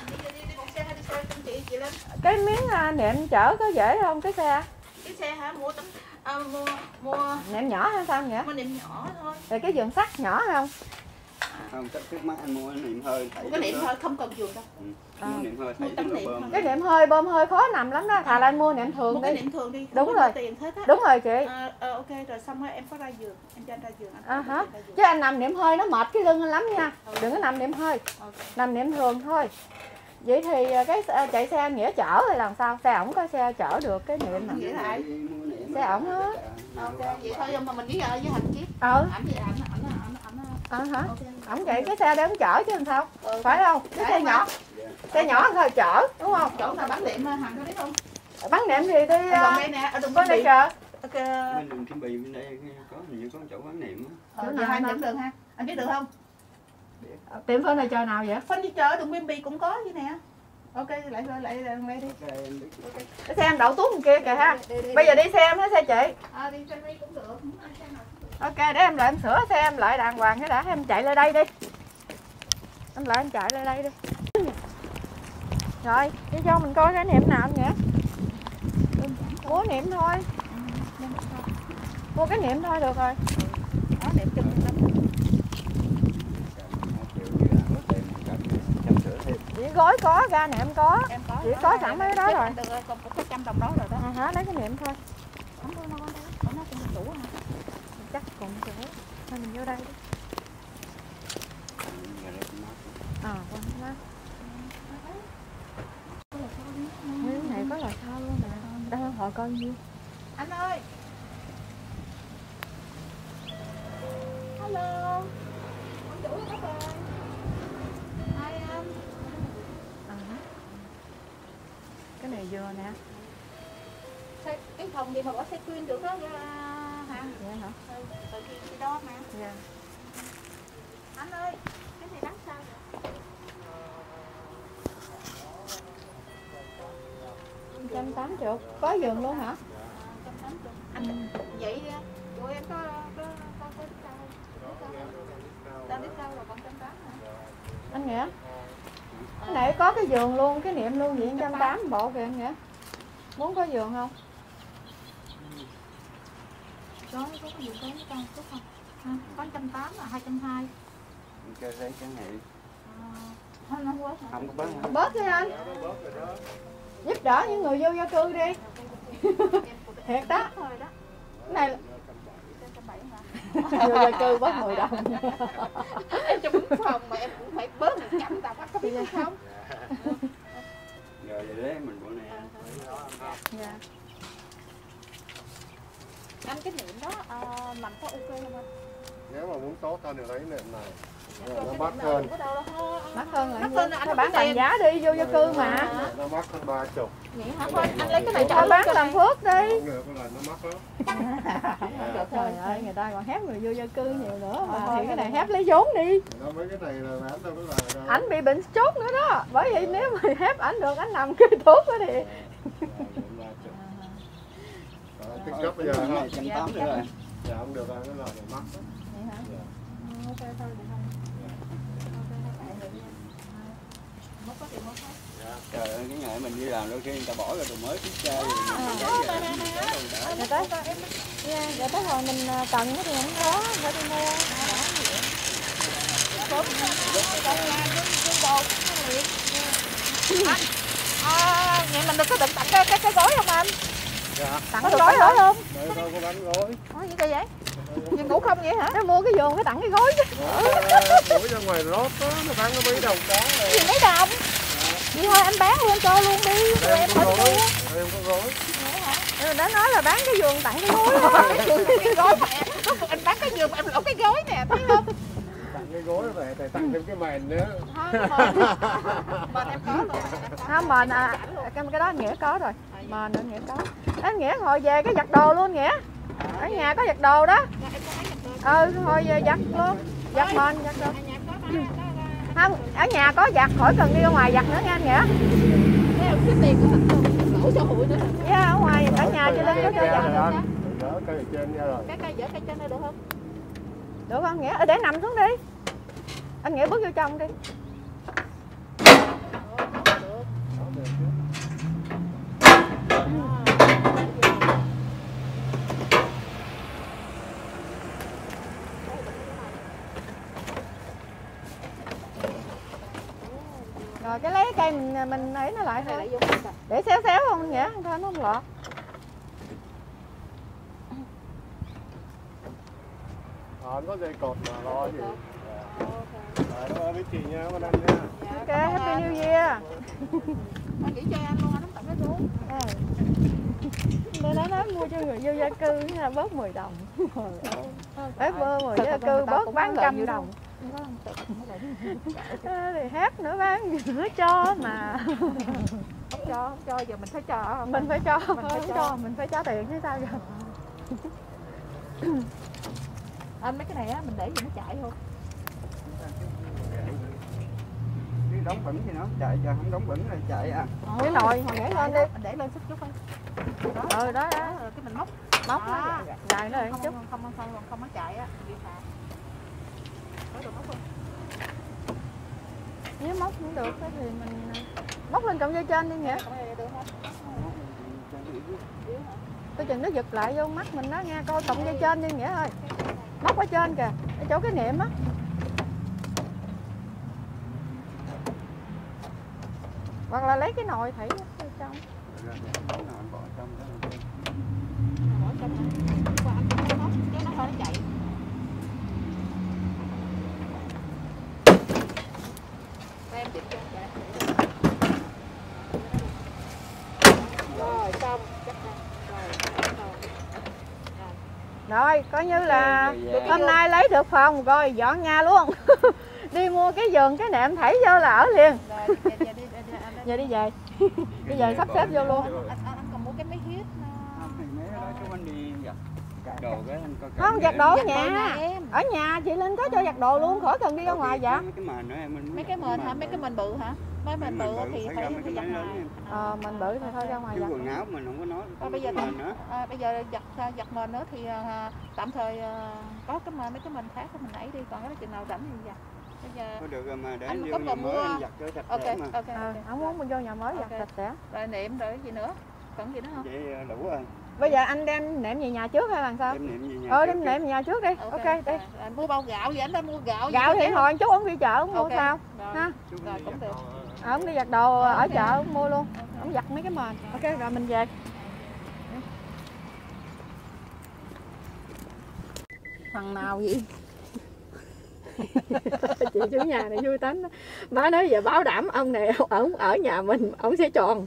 Cái miếng nệm chở có dễ không cái xe? Cái xe hả? Mua tấm mua Nệm nhỏ hay sao vậy? mua nệm nhỏ thôi. Rồi cái giường sắt nhỏ không? Không, trước mắt anh mua cái niệm hơi thảy. Cái nệm thôi không cần giường đâu. Mua niệm hơi thảy tấm nó nệm bơm. Cái nệm hơi bơm hơi khó nằm lắm đó. Thà là anh mua nệm thường Mua cái đi. nệm thường đi. Đúng Không rồi. có tiền hết á. Đúng rồi chị. Ok rồi xong rồi em có ra giường, em cho anh ra giường anh. Hả? Chứ anh nằm nệm hơi nó mệt cái lưng anh lắm nha. Đừng có nằm nệm hơi. Nằm nệm thường thôi. Vậy thì cái chạy xe anh Nghĩa chở hay làm sao? Xe ổng có xe chở được cái nệm mà. Nghĩa lại. Xe ổng á. Ok, vậy thôi mà mình chỉ ở với Hành chiếc. Ờ. Ảnh thì ảnh Hả? Ổng chạy cái xe để ổng chở chứ làm sao? Phải không? Cái xe nhỏ. Xe nhỏ thôi chở, đúng không? chỗ nào bán nệm Hành có biết không? Bán nệm thì đi Còn đây nè, ở đường có đây chờ. Ok. Bên đường Kim Bì bên đây có hình như có chỗ bán niệm á. Chỗ nào anh dẫn đường ha? Anh biết đường không? Tiệm phân này chờ nào vậy? Phân đi chờ đường Kim Bì cũng có như nè. Ok, lại đi. Cái xe em đậu tuốt bên kia kìa ha. Bây giờ đi xe em hay xe chị? Đi xe đi cũng được. Ok, để em lại em sửa xe em lại đàng hoàng cái đã, em chạy lên đây đi. Em lại em chạy lên đây đi. Rồi, đi cho mình coi cái niệm nào nhỉ? Mua niệm thôi. Mua cái niệm thôi được rồi. Đó, nệm chung lắm. Chỉ gói có, ra nệm có. Em có. Chỉ có sẵn mấy đó rồi. Được rồi, còn có 100 đồng đó rồi đó. Hả, lấy cái niệm thôi. Không thôi, nó cũng đủ hả? Chắc cùng chỗ. Thôi mình vô đây đi. Quan quá. Miếng này có là sao luôn nè. Đang hỏi coi nhiêu. Anh ơi, nhiều rồi nè. Cái phòng gì mà bỏ xe quyên được đó hả? Vậy hả? Tự nhiên cái đó mà. Dạ. Anh ơi, cái này đáng sao vậy? 180. Có giường luôn hả? 180. Anh vậy tụi em có biết sao không? Đang biết sao là 180 hả? Anh Nghĩa. Cái này có cái giường luôn, cái niệm luôn vậy 180 bộ kìa anh Nghĩa. Muốn có giường không? Có cái giường có cái con chút không? Có 180 là 220. Chơi đấy cái này. Không bớt hả? Không có bớt. Bớt đi anh. Giúp đỡ những người vô gia cư đi. Thiệt đó. Thôi đó. Cái này 170 hả? vô gia cư bớt 10 đồng. Em cho 4 phòng mà em cũng phải bớt 100 đồng, có biết không? Rồi vậy đấy mình bữa này. Dạ. Anh cái niệm đó làm có ok không anh? Nếu mà muốn tốt hơn thì lấy niệm này. Nó mắc hơn. Mắc hơn Mắc là hơn là anh nó không bán có bằng tiền. giá đi vô gia cư mà. Nó mắc hơn 30. Vậy hả? Thôi anh lấy cái này Cho bán cho làm phước đi. Không được là nó mắc lắm. Trời ơi, người ta còn hép người vô gia cư nhiều nữa mà thì cái này hép lấy vốn đi. Nó mấy cái này là bán đâu có lời đâu. Ảnh bị bệnh stroke nữa đó. Bởi vậy nếu mà hép ảnh được ảnh nằm kê thuốc đó thì Tích gấp bây giờ Cái ha. này 180 rồi. Dạ không được rồi, nó lời này mắc. vậy hả? Ok thôi được không? Mất có tiền mất hết. Trời ơi cái ngày mình đi làm đôi khi người ta bỏ ra đồ mới chiếc chai rồi mình giấy về Rồi tới rồi tới hồi mình cần thì không có phải đi mua. Vậy mình đừng có định tặng cái gói không anh? Dạ. Tặng cái gói hả không? Đây đâu có bánh gối. Gì cây vậy? Gì ngủ không vậy hả? Nó mua cái giường phải tặng cái gói chứ. Mỗi ra ngoài lót đó, nó bán có mấy đồng đó. Gì mấy đồng? Vậy thôi anh bán luôn cho luôn đi. Tụi em có hết gối. mua. Em có gối. Rồi đã nói là bán cái giường tặng cái gói thôi. Cái gói mà em có anh bán cái giường mà em lỗ cái gói nè, thấy không? Tặng cái gối về thì tặng thêm cái mền nữa. Mà em có rồi. Không mền cái đó Nghĩa có rồi. Mền nữa Nghĩa có. Anh Nghĩa hồi về cái giặt đồ luôn Nghĩa. Ở nhà có giặt đồ đó. Hồi về giặt luôn. Giặt mền giặt đồ. Không, ở nhà có giặt khỏi cần đi ra ngoài giặt nữa nha anh Nghĩa. Cái tiền của mình lỗ cho hụi nữa. Dạ ở ngoài ở nhà cho nên có cho giặt. Đỡ cây trên nha rồi. Cái cây dở cây trên đây được không? Được không Nghĩa? Để nằm xuống đi. Anh Nghĩa bước vô trong đi. Rồi cái lấy cây mình ấy nó lại thôi. Để xéo xéo không Nghĩa, thôi nó không lọt. Anh có dây cột mà lo gì. Cảm ơn mấy chị nha, cảm ơn anh nha. Ok, Happy New Year. Anh nghĩ cho anh luôn, anh tặng cái xuống. Nên nó nói mua cho người vô gia cư là bớt 10 đồng. Bớt bơ 10 gia cư bớt bán 100 đồng. Thì hát nữa bán nữa cho mà. Không cho giờ mình phải cho. Mình phải cho, mình phải cho tiền chứ sao giờ. Anh mấy cái này á mình để gì nó chạy không? Cái đóng bẩn thì nó chạy, giờ không đóng bẩn là chạy à. Cái nồi hồi nhảy lên đi. Mình để lên chút chút thôi. Đó đó. Cái mình móc Nó dài nó lên chút. Không có chạy á, bị phạt. Có được móc không? Nếu móc cũng được thì mình móc lên cộng dây trên đi Nghĩa. Được không? Coi chừng nó giật lại vô mắt mình đó nha, coi cộng dây trên đi Nghĩa ơi. Móc ở trên kìa, ở chỗ cái niệm á. Hoặc là lấy cái nồi thủy ở trong. Bỏ trong đó. Bỏ trong đó. Qua anh cũng móc, chứ nó thôi nó chạy. Em chỉnh cho chạy. Rồi xong, chắc Rồi, coi như là hôm nay lấy được phòng rồi dọn nhà luôn. Đi mua cái giường cái nệm thảy vô là ở liền. rồi, Giờ đi về. Bây giờ sắp xếp vô luôn. Anh còn mua cái máy hít. Thì mấy cái đó chú anh đi giặt đồ cái anh coi. Không, giặt đồ ở nhà. Ở nhà chị Linh có cho giặt đồ luôn, khỏi cần đi ra ngoài vậy. Mấy cái mền nữa em Mấy cái mền hả? Mấy cái mền bự hả? Mấy mền bự thì phải giặt ngoài. Mình bự thì thôi ra ngoài giặt. Quần áo mình không có nói. Bây giờ giặt mền nữa thì tạm thời có cái mền, mấy cái mền khác mình nãy đi, còn cái chừng nào rảnh thì giặt. Bây giờ có được rồi mà để anh vô có nhà còn mới mua. anh giặt cho sạch sẽ mà. Không muốn mình vô nhà mới giặt sạch sẽ. Rồi nệm rồi gì nữa? Còn gì nữa không? Vậy đủ rồi. Bây giờ anh đem nệm về nhà trước hay là sao? Đem nệm về nhà. Đem nệm về nhà trước đi. Ok, đi. Anh mua bao gạo vậy, anh đã mua gạo. Gạo thì hồi chút ông đi chợ ông mua sao? Ha? Rồi cũng được. Ông đi giặt đồ ở chợ ông mua luôn. Ông giặt mấy cái mền. Ok, rồi mình về. Thằng nào vậy? Chị chủ nhà này vui tính đó. Má nói giờ bảo đảm ông này ổng ở nhà mình ổng sẽ tròn.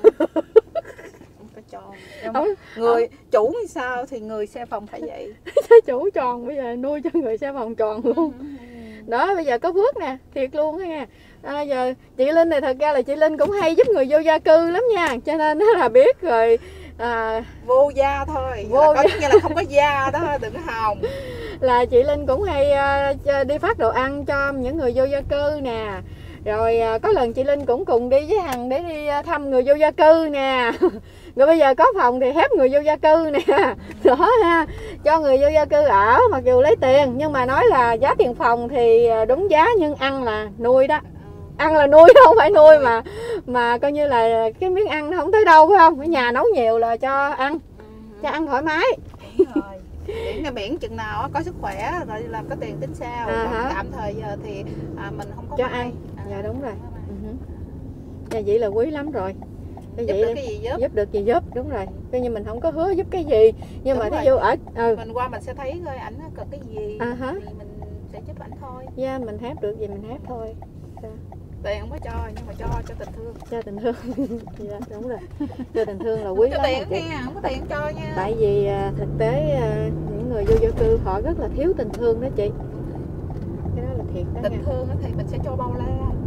Người chủ như sao thì người xe phòng phải vậy. Chủ tròn, bây giờ nuôi cho người xe phòng tròn luôn. Đó, bây giờ có phước nè, thiệt luôn á nha. Giờ chị Linh này thật ra là chị Linh cũng hay giúp người vô gia cư lắm nha, cho nên nó là biết rồi. Vô gia thôi, có nghĩa là không có gia đó, đừng hòng. Là chị Linh cũng hay đi phát đồ ăn cho những người vô gia cư nè. Rồi có lần chị Linh cũng cùng đi với Hằng để đi thăm người vô gia cư nè. Rồi bây giờ có phòng thì hép người vô gia cư nè. Đó ha, cho người vô gia cư ở, mặc dù lấy tiền nhưng mà nói là giá tiền phòng thì đúng giá, nhưng ăn là nuôi đó. Ăn là nuôi không phải nuôi mà coi như là cái miếng ăn nó không tới đâu, phải không? Ở nhà nấu nhiều là cho ăn thoải mái. Đúng rồi. Biển ra biển chừng nào có sức khỏe rồi làm có tiền tính sao. Tạm thời giờ thì mình không có cho ăn. Dạ đúng rồi. Dạ vậy là quý lắm rồi. Giúp được cái gì giúp được gì giúp, đúng rồi. Coi như mình không có hứa giúp cái gì, nhưng đúng mà thí dụ ở mình qua mình sẽ thấy coi ảnh cần cái gì thì mình sẽ giúp ảnh thôi. Dạ mình hép được gì mình hép thôi. Tiền không có cho, nhưng mà cho tình thương. Cho tình thương. Dạ đúng rồi. Cho tình thương là quý lắm. Tiền nha, không có tiền cho nha. Tại vì thực tế những người vô gia cư họ rất là thiếu tình thương đó chị. Cái đó là thiệt đó. Tình thương thì mình sẽ cho bao la.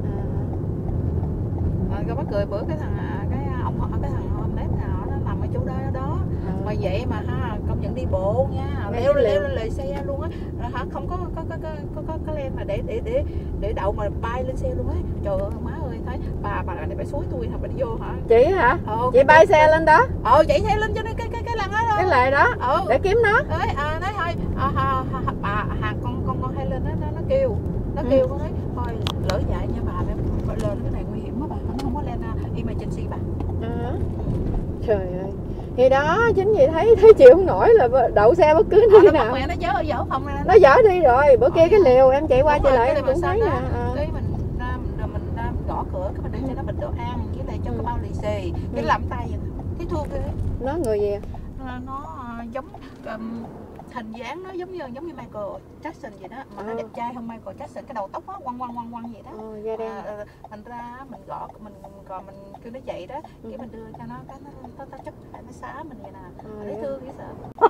Rồi mắc cười bữa cái thằng hôm nét nào nó nằm ở chỗ đó mà vậy mà ha, công nhận đi bộ nha, leo lên lề xe luôn á, không có lên mà để đậu mà bay lên xe luôn á. Trời ơi má ơi, thấy bà này phải xúi tôi hả, bà đi vô hả? Chị hả? Chị bay xe lên đó. Chạy xe lên cho nên cái lần đó cái lề đó để kiếm nó. Nói thôi bà con hay lên nó kêu con nói thôi lỡ dại nha bà, lên cái này nguy hiểm quá bà, nó không có lên emergency bà. Trời ơi, thì đó chính vì thấy chịu không nổi là đậu xe bất cứ nơi nào. Mẹ nó dở phòng này, nó dở đi rồi. Bữa kia cái liều em chạy qua chạy lại em cũng thấy nè. Cái mình gõ cửa cái mình để cho nó bịch đồ ăn với lại cho cái bao lì xì, cái làm tay vậy thấy thương ghê. Nó người gì? Nó giống hình dáng nó giống như Michael Jackson vậy đó, mà nó đẹp trai hơn Michael Jackson, cái đầu tóc nó quăng vậy đó. Thành ra mình gõ mình kêu nó chạy đó, cái mình đưa cho nó cái nó chấp lại nó xá mình vậy nè, thấy thương dễ sợ.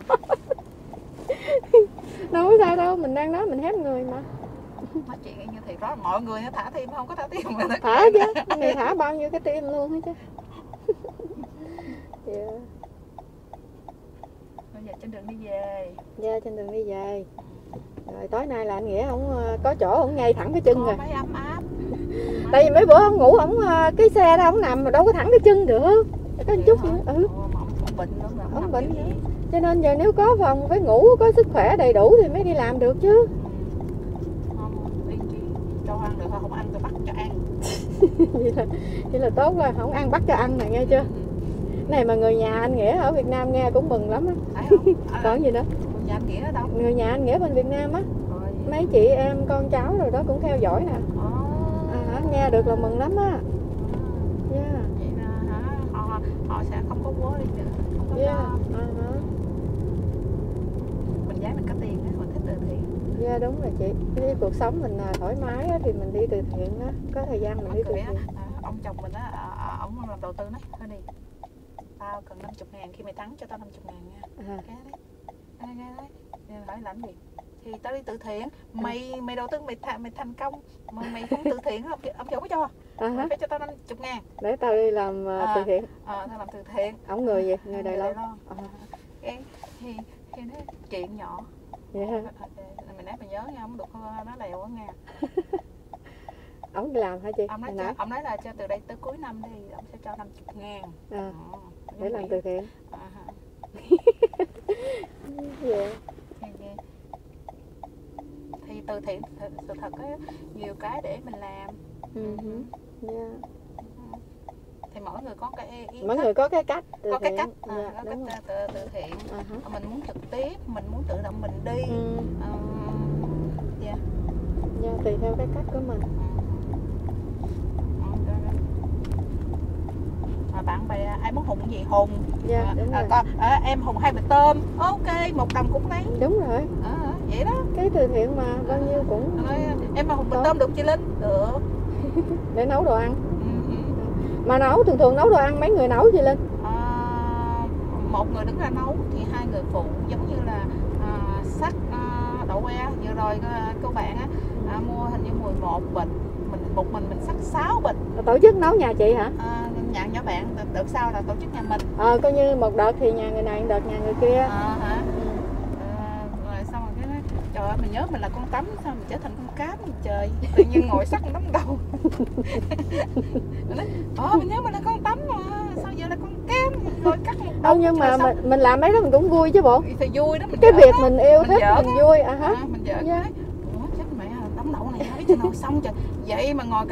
Đâu có sao đâu, mình đang nói mình hép người mà. Nói chuyện như thiệt đó, mọi người nó thả tim không có thả tim mà thả chứ, cái này thả bao nhiêu cái tim luôn hết chứ. Yeah. Bây giờ trên đường đi về. Dạ trên đường đi về. Rồi tối nay là anh Nghĩa không có chỗ ông ngay thẳng cái chân rồi. Phải ấm áp. Tại vì mấy bữa ông ngủ ổng cái xe đó ổng nằm mà đâu có thẳng cái chân được. Có một chút nữa. Ông bệnh lắm rồi. Ông bệnh nữa. Cho nên giờ nếu có phòng phải ngủ có sức khỏe đầy đủ thì mới đi làm được chứ. Cho ăn được không ăn tôi bắt cho ăn. Vậy là tốt rồi, không ăn bắt cho ăn nè, nghe chưa? Này mà người nhà anh Nghĩa ở Việt Nam nghe cũng mừng lắm á. Còn gì nữa? Người nhà anh Nghĩa ở đâu? Người nhà anh Nghĩa bên Việt Nam á. Mấy chị em con cháu rồi đó cũng theo dõi nè. Nghe được là mừng lắm á. Vậy là họ sẽ không có quá đi nữa. Không có mình giá mình có tiền á, mình thích từ thiện. Dạ đúng rồi chị. Cái cuộc sống mình thoải mái á, thì mình đi từ thiện á, có thời gian mình đi từ thiện. Ông chồng mình á, ổng làm đầu tư nói thôi đi, tao cần 50.000, khi mày thắng cho tao 50.000 nha. Cái đấy, hỏi làm gì? thì tao đi từ thiện. Mày đầu tư mày thành công mà mày không từ thiện ông chủ có cho. Mày phải cho tao 50.000 để tao đi làm từ thiện. Tao làm từ thiện. Ông người gì? Người Đài Loan. Cái thì nói chuyện nhỏ. Vậy hả? Mày nói mày nhớ nha, không được nói lèo á nha. Ông đi làm hả chị? Ông nói là cho từ đây tới cuối năm thì ông sẽ cho 50.000 để làm từ thiện. Thì từ thiện sự thật có nhiều cái để mình làm. Thì mỗi người có cái mỗi người có cái cách có cái cách từ thiện. Mình muốn trực tiếp, mình muốn tự động mình đi. Tùy theo cái cách của mình. Bạn bè ai muốn hùng gì hùng. Đúng rồi. Em hùng 2 bịch tôm, ok 1 đồng cũng lấy. Đúng rồi. Vậy đó. Cái từ thiện mà bao nhiêu cũng. Em mà hùng bịch tôm được chị Linh? Được. Để nấu đồ ăn. Mà nấu thường nấu đồ ăn mấy người nấu chị Linh? Một người đứng ra nấu thì 2 người phụ, giống như là sắc đậu que vừa rồi cô bạn mua hình như 11 bịch, mình sắc 6 bịch. Tổ chức nấu nhà chị hả? Nhà nhỏ bạn, đợt sau là tổ chức nhà mình. Coi như một đợt thì nhà người này, đợt nhà người kia. Rồi xong rồi cái nói, trời ơi mình nhớ mình là con tắm, sao mình trở thành con cám vậy trời, tự nhiên ngồi sắc đấm đầu. Mình nhớ mình là con tắm mà sao giờ là con cám, rồi cắt một đầu. Nhưng mà mình làm mấy đó mình cũng vui chứ bộ. Thì vui đó, mình cái việc mình yêu thích mình vui. Mình giỡn cái chắc mẹ đóng đậu này biết cho nó xong trời. Vậy mà ngồi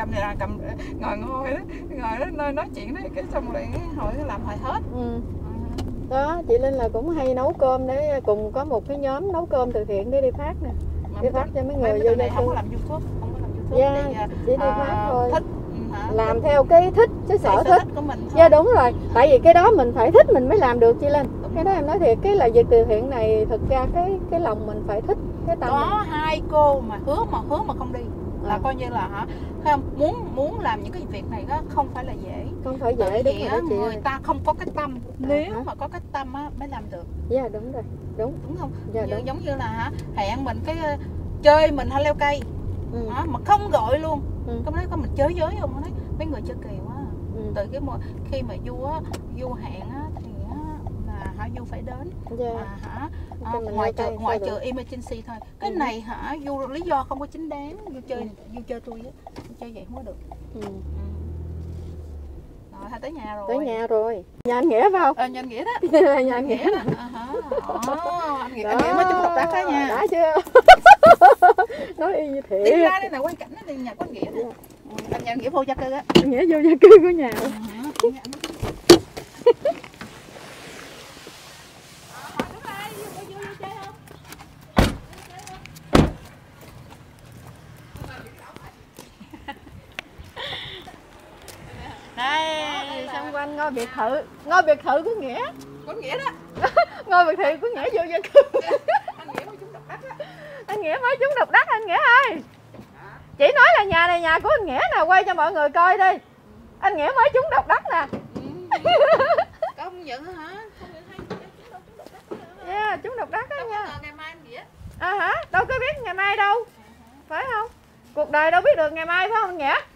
ngồi nói chuyện đấy, cái xong rồi hồi làm hồi hết. Đó, chị Linh là cũng hay nấu cơm để cùng có một cái nhóm nấu cơm từ thiện để đi phát nè. Đi phát cho mấy người vô gia cư. Không có làm YouTube, chỉ đi phát thôi. Thích. Làm theo cái thích, cái sở thích của mình. Đúng rồi. Tại vì cái đó mình phải thích mình mới làm được chị Linh. Cái đó em nói thiệt, cái là việc từ thiện này thực ra cái lòng mình phải thích cái tâm. Có 2 cô mà hứa mà không đi là coi như là không muốn làm những cái việc này đó không phải là dễ. Không phải dễ, đúng rồi đó chị. Người ta không có cái tâm, nếu mà có cái tâm mới làm được. Đúng rồi. Đúng không? Đúng. Giống như là hẹn mình cái chơi mình hay leo cây. Mà không gọi luôn. Có nói có mình chơi giới không? Nói mấy người chơi kỳ quá. Từ cái khi mà du hẹn thì là du phải đến. Ngoại trừ emergency thôi. Cái này du lý do không có chính đáng, du chơi tôi á, chơi vậy không có được. Rồi tới nhà rồi. Tới nhà rồi. Nhà anh Nghĩa phải không? Nhà anh Nghĩa đó. Nhà anh Nghĩa đó. Anh Nghĩa mới trúng độc đắc đó nha. Đã chưa? Nói y như thiệt. Đi ra đây là quay cảnh đi nhà có anh Nghĩa đó. Nhà anh Nghĩa vô gia cư á. Anh Nghĩa vô gia cư của nhà. Đây, xung quanh ngôi biệt thự của Nghĩa. Có Nghĩa đó. Ngôi biệt thự của Nghĩa vô gia cư. Anh Nghĩa mới trúng độc đắc á. Anh Nghĩa mới trúng độc đắc anh Nghĩa ơi. Chị nói là nhà này nhà của anh Nghĩa nè, quay cho mọi người coi đi. Anh Nghĩa mới trúng độc đắc nè. Công nhận hả? Trúng độc đắc đó nha. Ngày mai anh Nghĩa. Đâu có biết ngày mai đâu. Phải không? Cuộc đời đâu biết được ngày mai phải không anh Nghĩa?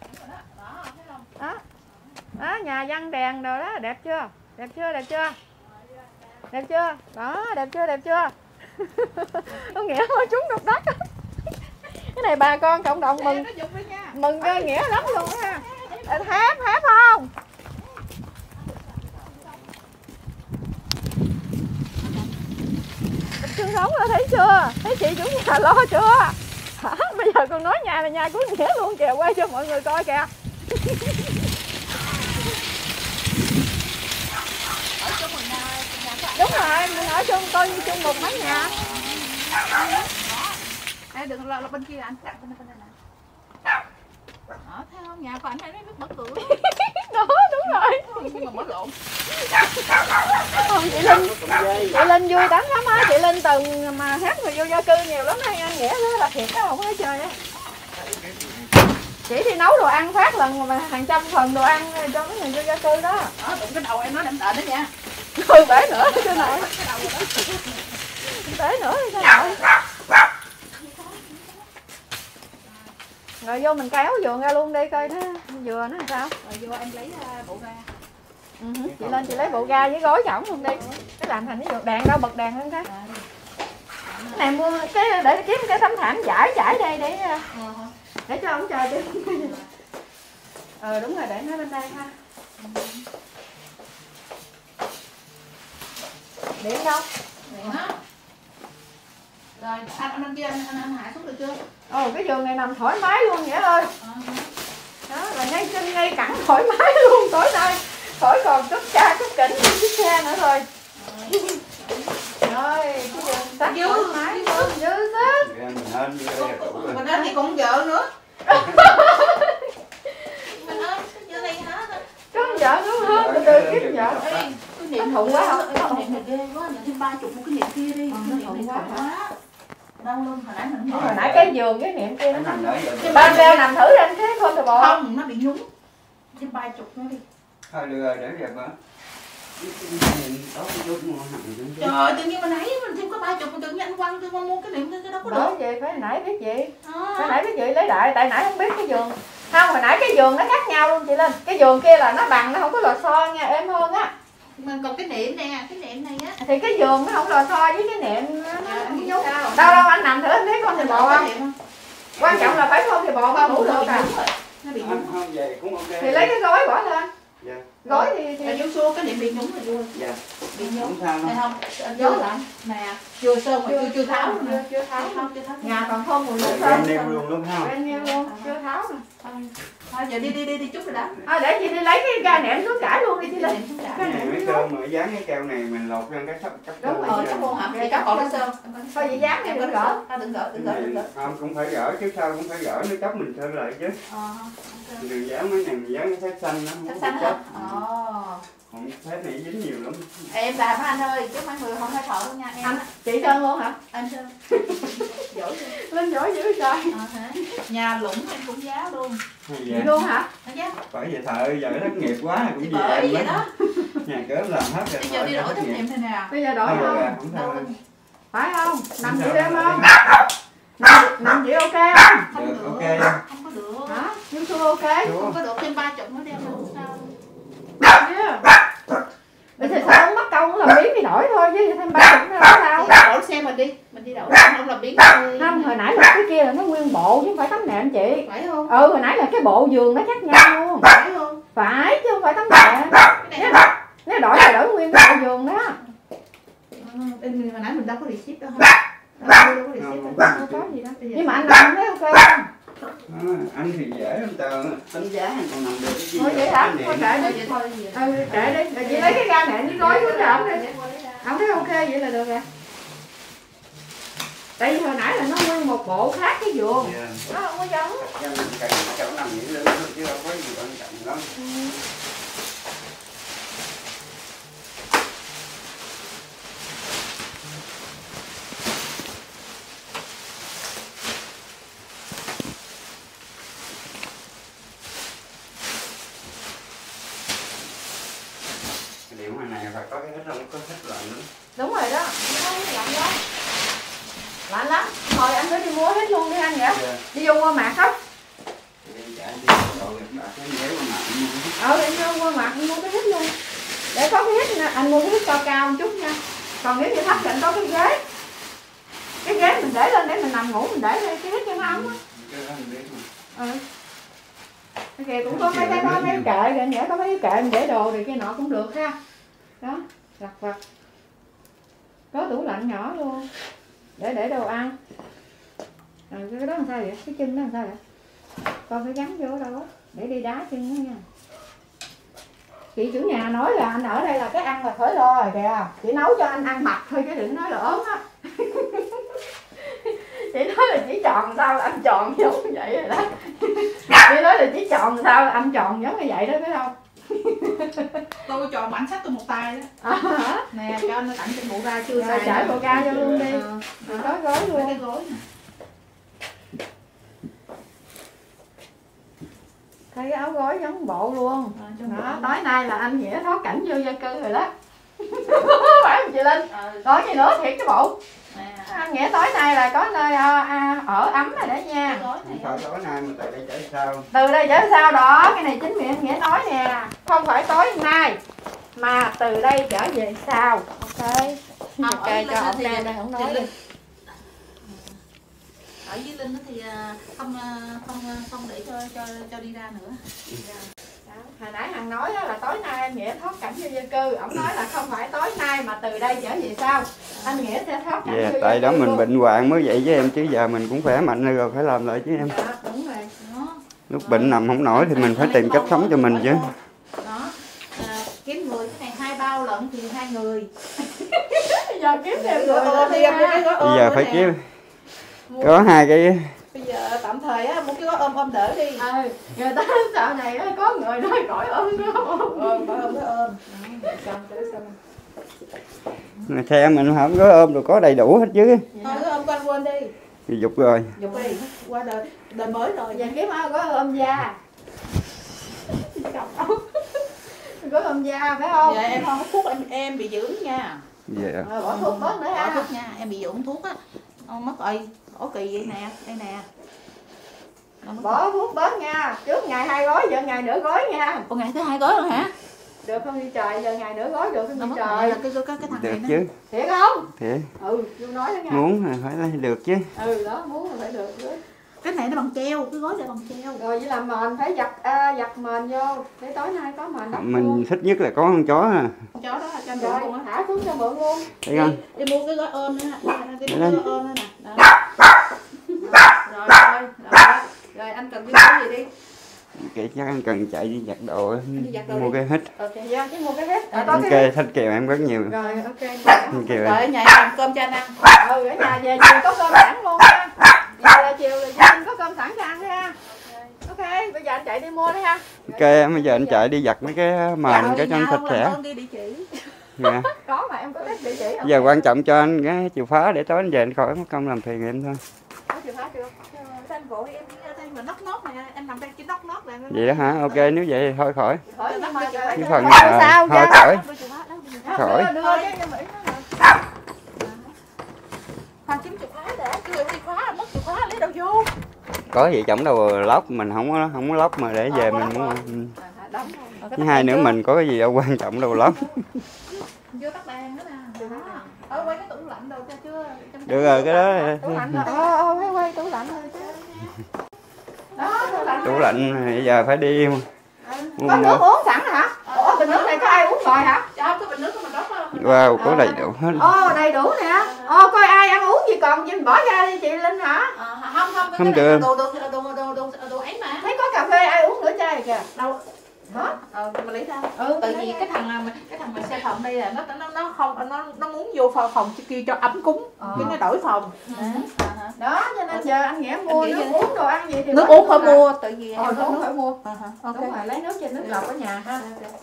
Đó, nhà văn đèn rồi đó, đẹp chưa? Đẹp chưa? Đó, đẹp chưa? Ông Nghĩa mới trúng độc đắc. Cái này bà con cộng đồng mừng cho Nghĩa lắm luôn ha. Thép không? Xương sống rồi thấy chưa? Thấy chị chủ nhà lo chưa? Bây giờ con nói nhà là nhà của Nghĩa luôn kìa, quay cho mọi người coi kìa. Đúng rồi, mình ở chung coi như chung một mái nhà. Đây đừng là bên kia anh chặt bên đây nè. Thấy không? Nhà của anh thấy nó biết mở cửa. Đó, đúng rồi. Nhưng mà mở lộn. Không, chị Linh vui đánh lắm á. Chị Linh từng mà hát người vô gia cư nhiều lắm á. Anh Nghĩa đó là thiệt đó, không có chơi á. Chị thì nấu đồ ăn phát lần mà hàng trăm phần đồ ăn cho mấy người vô gia cư đó. Đụng cái đầu em nói đậm tợn đó nha. Bể nữa chứ nội. Bể nữa thì sao nội. Rồi vô mình kéo giường ra luôn đi coi nó vừa nó làm sao. Rồi vô em lấy bộ ga. Chị lên chị lấy bộ ga với gói chổng luôn đi. Cái làm thành cái giường đèn đâu bật đèn lên cái. Cái này mua cái để kiếm cái tấm thảm trải đây để cho ông chờ chứ. Đúng rồi để nó bên đây ha. Điện đâu? Điện á. Rồi anh bên kia anh hạ xuống được chưa? Cái giường này nằm thoải mái luôn Nghĩa ơi. Đó là ngay chân ngay cẳng thoải mái luôn tối nay. Khỏi còn cúp cha cúp kỉnh chiếc xe nữa rồi. Rồi cái giường tắt thoải mái dư hết. Mình lên thì con vợ nữa. Mình lên giờ này hả? Có vợ nữa hơn từ từ kiếm vợ. Cái niệm thụ quá không? Cái niệm này ghê quá, mình thêm 30 một cái niệm kia đi. Cái niệm này thụ quá. Đâu luôn, hồi nãy cái giường cái niệm kia nó nằm cái ba leo nằm thử lên cái không thì bộ không nó bị nhúng thêm 30 nữa đi. Thôi được rồi để đẹp hả? Trời ơi tự nhiên mình nãy mình thêm có 30 mình tự nhiên anh quăng tôi mua cái niệm cái đó có được. Vậy phải nãy biết gì? Phải nãy biết gì lấy đại tại nãy không biết cái giường. Không hồi nãy cái giường nó khác nhau luôn chị Linh. Cái giường kia là nó bằng nó không có lò xo nha êm hơn á. Mình còn cái niệm nè, cái niệm này á. Thì cái giường nó không lò xo với cái niệm nó đâu anh nằm thử anh thấy con thì bò không? Quan trọng là phải không thì bò không ngủ được à. Nó bị nhúng. Không về cũng ok. Thì lấy cái gói bỏ lên. Dạ. Gói thì vô xô cái niệm bị nhúng rồi vui. Dạ. Bị nhúng. Không Thấy sao không? Vô lại. Nè, chưa sơn mà chưa tháo luôn nè. Chưa tháo. Nhà còn thơm mùi nước thơm. Brand luôn đúng không? Brand new luôn, chưa tháo nè. Thôi giờ đi chút rồi đó. Để chị đi lấy cái ga nệm xuống trải luôn đi chị Linh. Cái này mấy sơn mà dán cái keo này mình lột ra cái cấp đúng rồi chắc luôn hả? Thì các còn cái sơn. Thôi vậy dán này đừng gỡ. Đừng gỡ. Không cũng phải gỡ chứ sao cũng phải gỡ, nó cấp mình sơn lại chứ. Đừng dán mấy này mình dán cái thép xanh nó không có chấp. Không thép này dính nhiều lắm. Em làm anh ơi, chứ mấy người không phải thợ luôn nha em. Anh chị sơn luôn hả? Anh sơn. Giỏi Lên giỏi dữ trời. Nhà lũng em cũng giá luôn. Vậy luôn hả? Phải về thợ giờ thất nghiệp quá cũng thì về bởi vậy đó. Nhà cửa làm hết rồi. Bây giờ đi đổi trách nhiệm thế nào? Bây giờ đổi không? Đâu phải không? Nằm vậy em không? Nằm vậy ok không? Không được. Ok. Không có được. Hả? Nhưng tôi ok. Không có được thêm 30 nó đeo lên sao? Bây giờ sao không mất công làm biến đi đổi thôi chứ thêm 30 nữa sao? Đổi xe mình đi đổi không làm biến. Không, hồi nãy là cái kia là nó nguyên bộ chứ không phải tấm nệm chị. Phải không? Hồi nãy là cái bộ giường nó khác nhau luôn. Phải không? Phải chứ không phải tấm nệm. Nếu đổi là đổi nguyên bộ giường đó. Hồi nãy mình đâu có receipt đâu ha. Đâu có receipt đâu. Không có gì đó. Nhưng mà anh làm thấy ok không? Anh thì dễ lắm tao tính giá anh còn nằm được cái gì. Thôi vậy hả? Thôi kệ đi. Kệ đi. Rồi chị lấy cái ga nệm với gói xuống cho ổng đi. Ổng thấy ok vậy là được rồi. Tại vì hồi nãy là nó nguyên một bộ khác cái giường. Nó không có giống. Cho mình cậy chỗ nằm nghỉ lên chứ đâu có gì quan trọng đó. Điểm này phải có cái hết không có hết lạnh nữa. Đúng rồi đó, nó lạnh quá. Lạnh lắm. Thôi anh cứ đi mua hết luôn đi anh vậy. Đi vô qua mạc không? Đi vô qua mạc mua cái hít luôn. Để có cái hít nè, anh mua cái hít cao cao một chút nha. Còn nếu như thấp thì anh có cái ghế. Cái ghế mình để lên để mình nằm ngủ mình để lên cái hít cho nó ấm á. Cái kìa cũng có mấy cái đó mấy kệ kìa, nhẽ có mấy cái kệ mình để đồ thì cái nọ cũng được ha. Đó, lặt vặt. Có tủ lạnh nhỏ luôn. Để đồ ăn. Rồi cái đó làm sao vậy? Cái chân đó làm sao vậy? Con phải gắn vô đâu á, để đi đá chân đó nha. Chị chủ nhà nói là anh ở đây là cái ăn là khỏi lo rồi kìa. Chị nấu cho anh ăn mập thôi chứ đừng nói là ốm á. Chị nói là chỉ tròn sao là anh tròn giống như vậy rồi đó. Chị nói là chỉ tròn sao là anh tròn giống như vậy đó phải không? Tôi có tròn mà anh xách tôi một tay đó. Hả? Nè cho anh tặng trên bộ ga chưa xài. Trải bộ ga cho luôn đi. Có gối luôn. Cái gối nè. Thấy cái áo gối giống bộ luôn. Đó, tối nay là anh Nghĩa thoát cảnh vô gia cư rồi đó. Phải không chị Linh? Có gì nữa thiệt cái bộ. Nè. Anh Nghĩa tối nay là có nơi ở ấm rồi đó nha. Không phải tối nay mà từ đây trở sao. Từ đây trở sao đó, cái này chính miệng anh Nghĩa nói nè. Không phải tối nay mà từ đây trở về sau. Ok. Ok cho ông Nam đây không nói đi. Ở dưới Linh thì không để cho đi ra nữa. Hồi nãy Hằng nói là tối nay anh Nghĩa thoát cảnh vô dân cư. Ông nói là không phải tối nay mà từ đây trở về sau. Anh Nghĩa sẽ thoát cảnh vô dân cư. Tại đó mình bệnh hoạn mới vậy với em, chứ giờ mình cũng khỏe mạnh rồi phải làm lại chứ em. Dạ, đúng rồi. Lúc bệnh nằm không nổi thì mình phải tìm cách sống cho mình chứ. Đó. Kiếm người cái này 2 bao lận thì 2 người. Bây giờ kiếm thêm người Bây giờ phải kiếm có 2 cái. Bây giờ tạm thời á mua cái gói ôm đỡ đi. Người ta sợ này có người nói gọi ôm nó ôm. Gọi ôm nó ôm. Mà xe mình không có ôm rồi có đầy đủ hết chứ. Thôi cứ ôm quên đi. Thì dục rồi. Dục đi. Qua đời mới rồi. Giờ kiếm có ôm da. Có ôm da phải không? Dạ em không hút thuốc em bị dưỡng nha. Dạ. Bỏ thuốc bớt nữa ha. Bỏ thuốc nha, em bị dưỡng thuốc á. Mất rồi. Ổ kỳ vậy nè, đây nè. Bỏ thuốc bớt nha. Trước ngày 2 gói, giờ ngày nửa gói nha. Ủa ngày thứ 2 gói rồi hả? Được không đi trời, giờ ngày nửa gói được không đi trời. Cái thằng Được này chứ. Thiệt không? Thiệt. Vô nói đó nha. Muốn thì phải lấy được chứ. Đó, muốn là phải được chứ. Cái này nó bằng treo, cái gói này bằng treo. Rồi vậy là mền phải giặt mền vô để tối nay có mền đắp Mình luôn. thích nhất là có con chó à. Con chó đó là cho Rồi, mượn luôn á. thả xuống cho mượn luôn. Thấy không? Đi mua cái gói ôm nữa nè. Đi mua cái gói ôm nữa nè. Rồi anh cần cái gói gì đi. Kể chắc anh cần chạy đi giặt đồ, mua cái hết. Dạ, chứ mua cái hết. Ok, thích kèo em rất nhiều. Rồi, ok. Kèo Rồi ở em. nhà làm cơm cho anh ăn. Ở nhà về chiều có cơm sẵn luôn ha. Giờ là chiều là anh có cơm sẵn cho ăn ha. Ok, bây giờ anh chạy đi mua đi ha. Ok, bây giờ anh chạy đi giặt mấy cái mền cái cho anh sạch sẽ. Đi địa chỉ. Dạ. Có mà em có cái địa chỉ không? Giờ quan trọng cho anh cái chìa khóa để tối anh về anh khỏi mất công làm phiền em thôi. Có chìa khóa chưa? Anh vội em mà nóc nè, em nằm đây cái nóc nè. Vậy đó hả? Ok, nếu vậy thì thôi khỏi. Khỏi nhưng mà Cái phần sao thôi khỏi. Khỏi. Đưa cái cho Mỹ nó. Khoan kiếm chìa khóa để cứ đi khóa mất chìa khóa lấy đâu vô. Có gì chẳng đâu lóc, mình không có lóc mà để về mình muốn. Thứ hai nữa mình có cái gì đâu quan trọng đâu lóc. Vô tắt đèn nữa nè. Ở quay cái tủ lạnh đâu cho chưa. Được rồi cái đó. Tủ lạnh rồi. Phải quay tủ lạnh rồi chứ. Đó, Tủ lạnh bây giờ phải đi. Có nước uống sẵn hả? Ủa, bình nước này có ai uống rồi hả? Cho cái bình nước của mình đó. Wow, có đầy đủ hết. Đầy đủ nè. Coi ai ăn uống gì còn gì bỏ ra đi chị Linh hả? Không được. Đồ ấy mà. Thấy có cà phê ai uống nửa chai kìa. Đâu? Hả? Mà lấy ra. Tại vì cái thằng mà xe phòng đây là nó không nó muốn vô phòng kia cho ấm cúng. Cái nó đổi phòng. Đó cho nên giờ anh Nghĩa mua nước uống đồ ăn gì thì nước uống phải mua tại vì nước uống phải mua. Đúng rồi, lấy nước trên nước lọc ở nhà ha.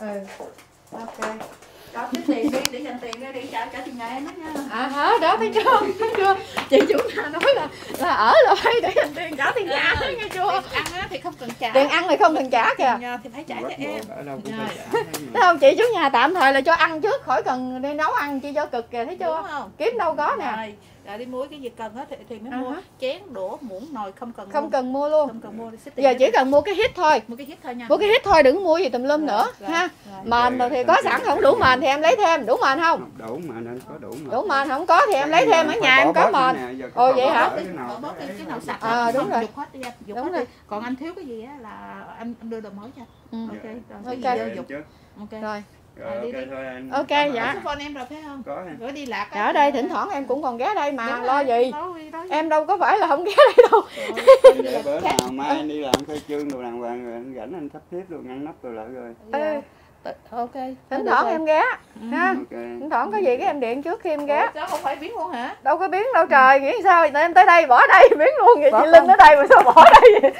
Ok. Cho cái tiền đi để dành tiền ra đi trả tiền nhà em đó nha. Hả? Đó thấy chưa? Chị chủ nhà nói là ở là phải để dành tiền trả tiền nhà nghe chưa? Tiền ăn á thì không cần trả. Tiền ăn thì không cần trả kìa. Thì phải trả cho em. Thấy không chị chủ nhà tạm thời là cho ăn trước khỏi cần đi nấu ăn chi cho cực kìa thấy chưa? Kiếm đâu có nè. Rồi đi mua cái gì cần á thì mới mua chén đũa muỗng nồi không cần mua luôn. Không cần mua đi giờ chỉ cần mua cái hít thôi. Mua cái hít thôi nha. Mua cái hít thôi đừng mua gì tùm lum nữa ha. Mền thì có sẵn không đủ mền thì em lấy thêm, đủ mền không? Đủ mà nên có đủ mà. Đủ mền không có thì em lấy thêm ở nhà em có mền. Ồ vậy hả? Bớt đi cái nào sạch. Đúng rồi. Dục hết đi em, dục hết đi. Còn anh thiếu cái gì á là anh đưa đồ mới cho. Ok. Rồi Ok. cái gì dục. Ok. Rồi. Rồi ok thôi anh. Ok dạ. Số phone em rồi phải không? Có. Rồi đi lạc. Ở đây thỉnh thoảng em cũng còn ghé đây mà Đúng lo rồi. gì. Em đâu có phải là không ghé đây đâu. Để bữa nào mai anh đi làm khai trương đồ đàng hoàng rồi anh rảnh anh sắp xếp luôn ngăn nắp rồi lại rồi. Ok. Thỉnh thoảng em ghé ha. Ok. Thỉnh thoảng có gì cái em điện trước khi em ghé. Đó không phải biến luôn hả? Đâu có biến đâu trời, nghĩ sao em tới đây bỏ đây biến luôn vậy chị Linh ở đây mà sao bỏ đây vậy?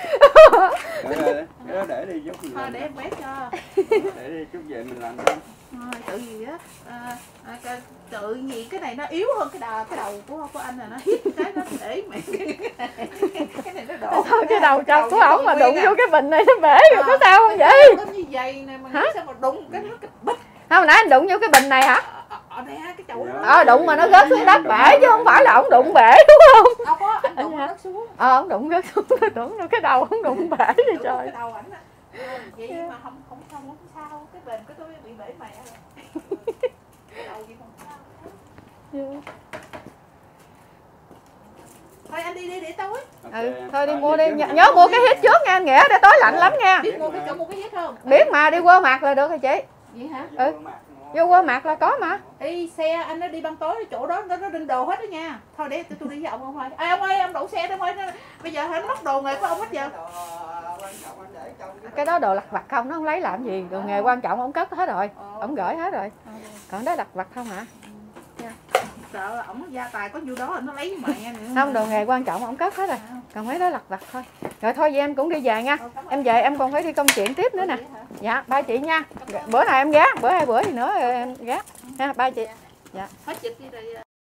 Cái đó để đi giúp mình. Thôi để em quét cho. Để đi chút về mình làm thôi. Tự gì á tự gì cái này nó yếu hơn cái đầu của anh là nó hít cái nó để mẹ cái này nó đổ. Thôi cái đầu trọc của ổng mà đụng vô cái bình này nó bể rồi có sao không vậy? Nó như vậy nè mà sao mà đụng cái bịch. Không nãy anh đụng vô cái bình này hả? ở đây cái chậu đó. Đụng mà nó rớt xuống đất bể chứ không phải là ông đụng bể đúng không? Đâu có, anh đụng rớt xuống. Ông đụng rớt xuống, tôi tưởng cái đầu ông đụng bể rồi trời. Cái đầu ảnh á. Vậy mà không sao, cái bền cái tôi bị bể mẹ rồi. Cái đầu gì không sao. Thôi anh đi để tối. Thôi đi mua đi, nhớ mua cái hít trước nha anh Nghĩa, để tối lạnh lắm nha. Biết mua cái chỗ mua cái hít không? Biết mà, đi qua mặt là được rồi chị. Vậy hả? Vô qua mặt là có mà. Đi xe anh nó đi ban tối chỗ đó nó đinh đồ hết đó nha. Thôi để tôi đi với ông ơi. Ông ơi ông đậu xe thôi. Bây giờ hắn mất đồ nghề của ông hết giờ. Cái đó đồ lặt vặt không, nó không lấy làm gì. Đồ nghề quan trọng ông cất hết rồi. Ông gửi hết rồi. Còn đó lặt vặt không hả? Sợ ổng gia tài có nhiêu đó nó lấy mẹ nữa. Không, đồ nghề quan trọng ông cất hết rồi. Còn mấy đó lặt vặt thôi. Rồi thôi vậy em cũng đi về nha. Em về em còn phải đi công chuyện tiếp nữa nè. Dạ, bye chị nha. Bữa nào em ghé, bữa 2 bữa gì nữa em ghé. Ha, bye chị. Dạ. Hết dịch đi rồi.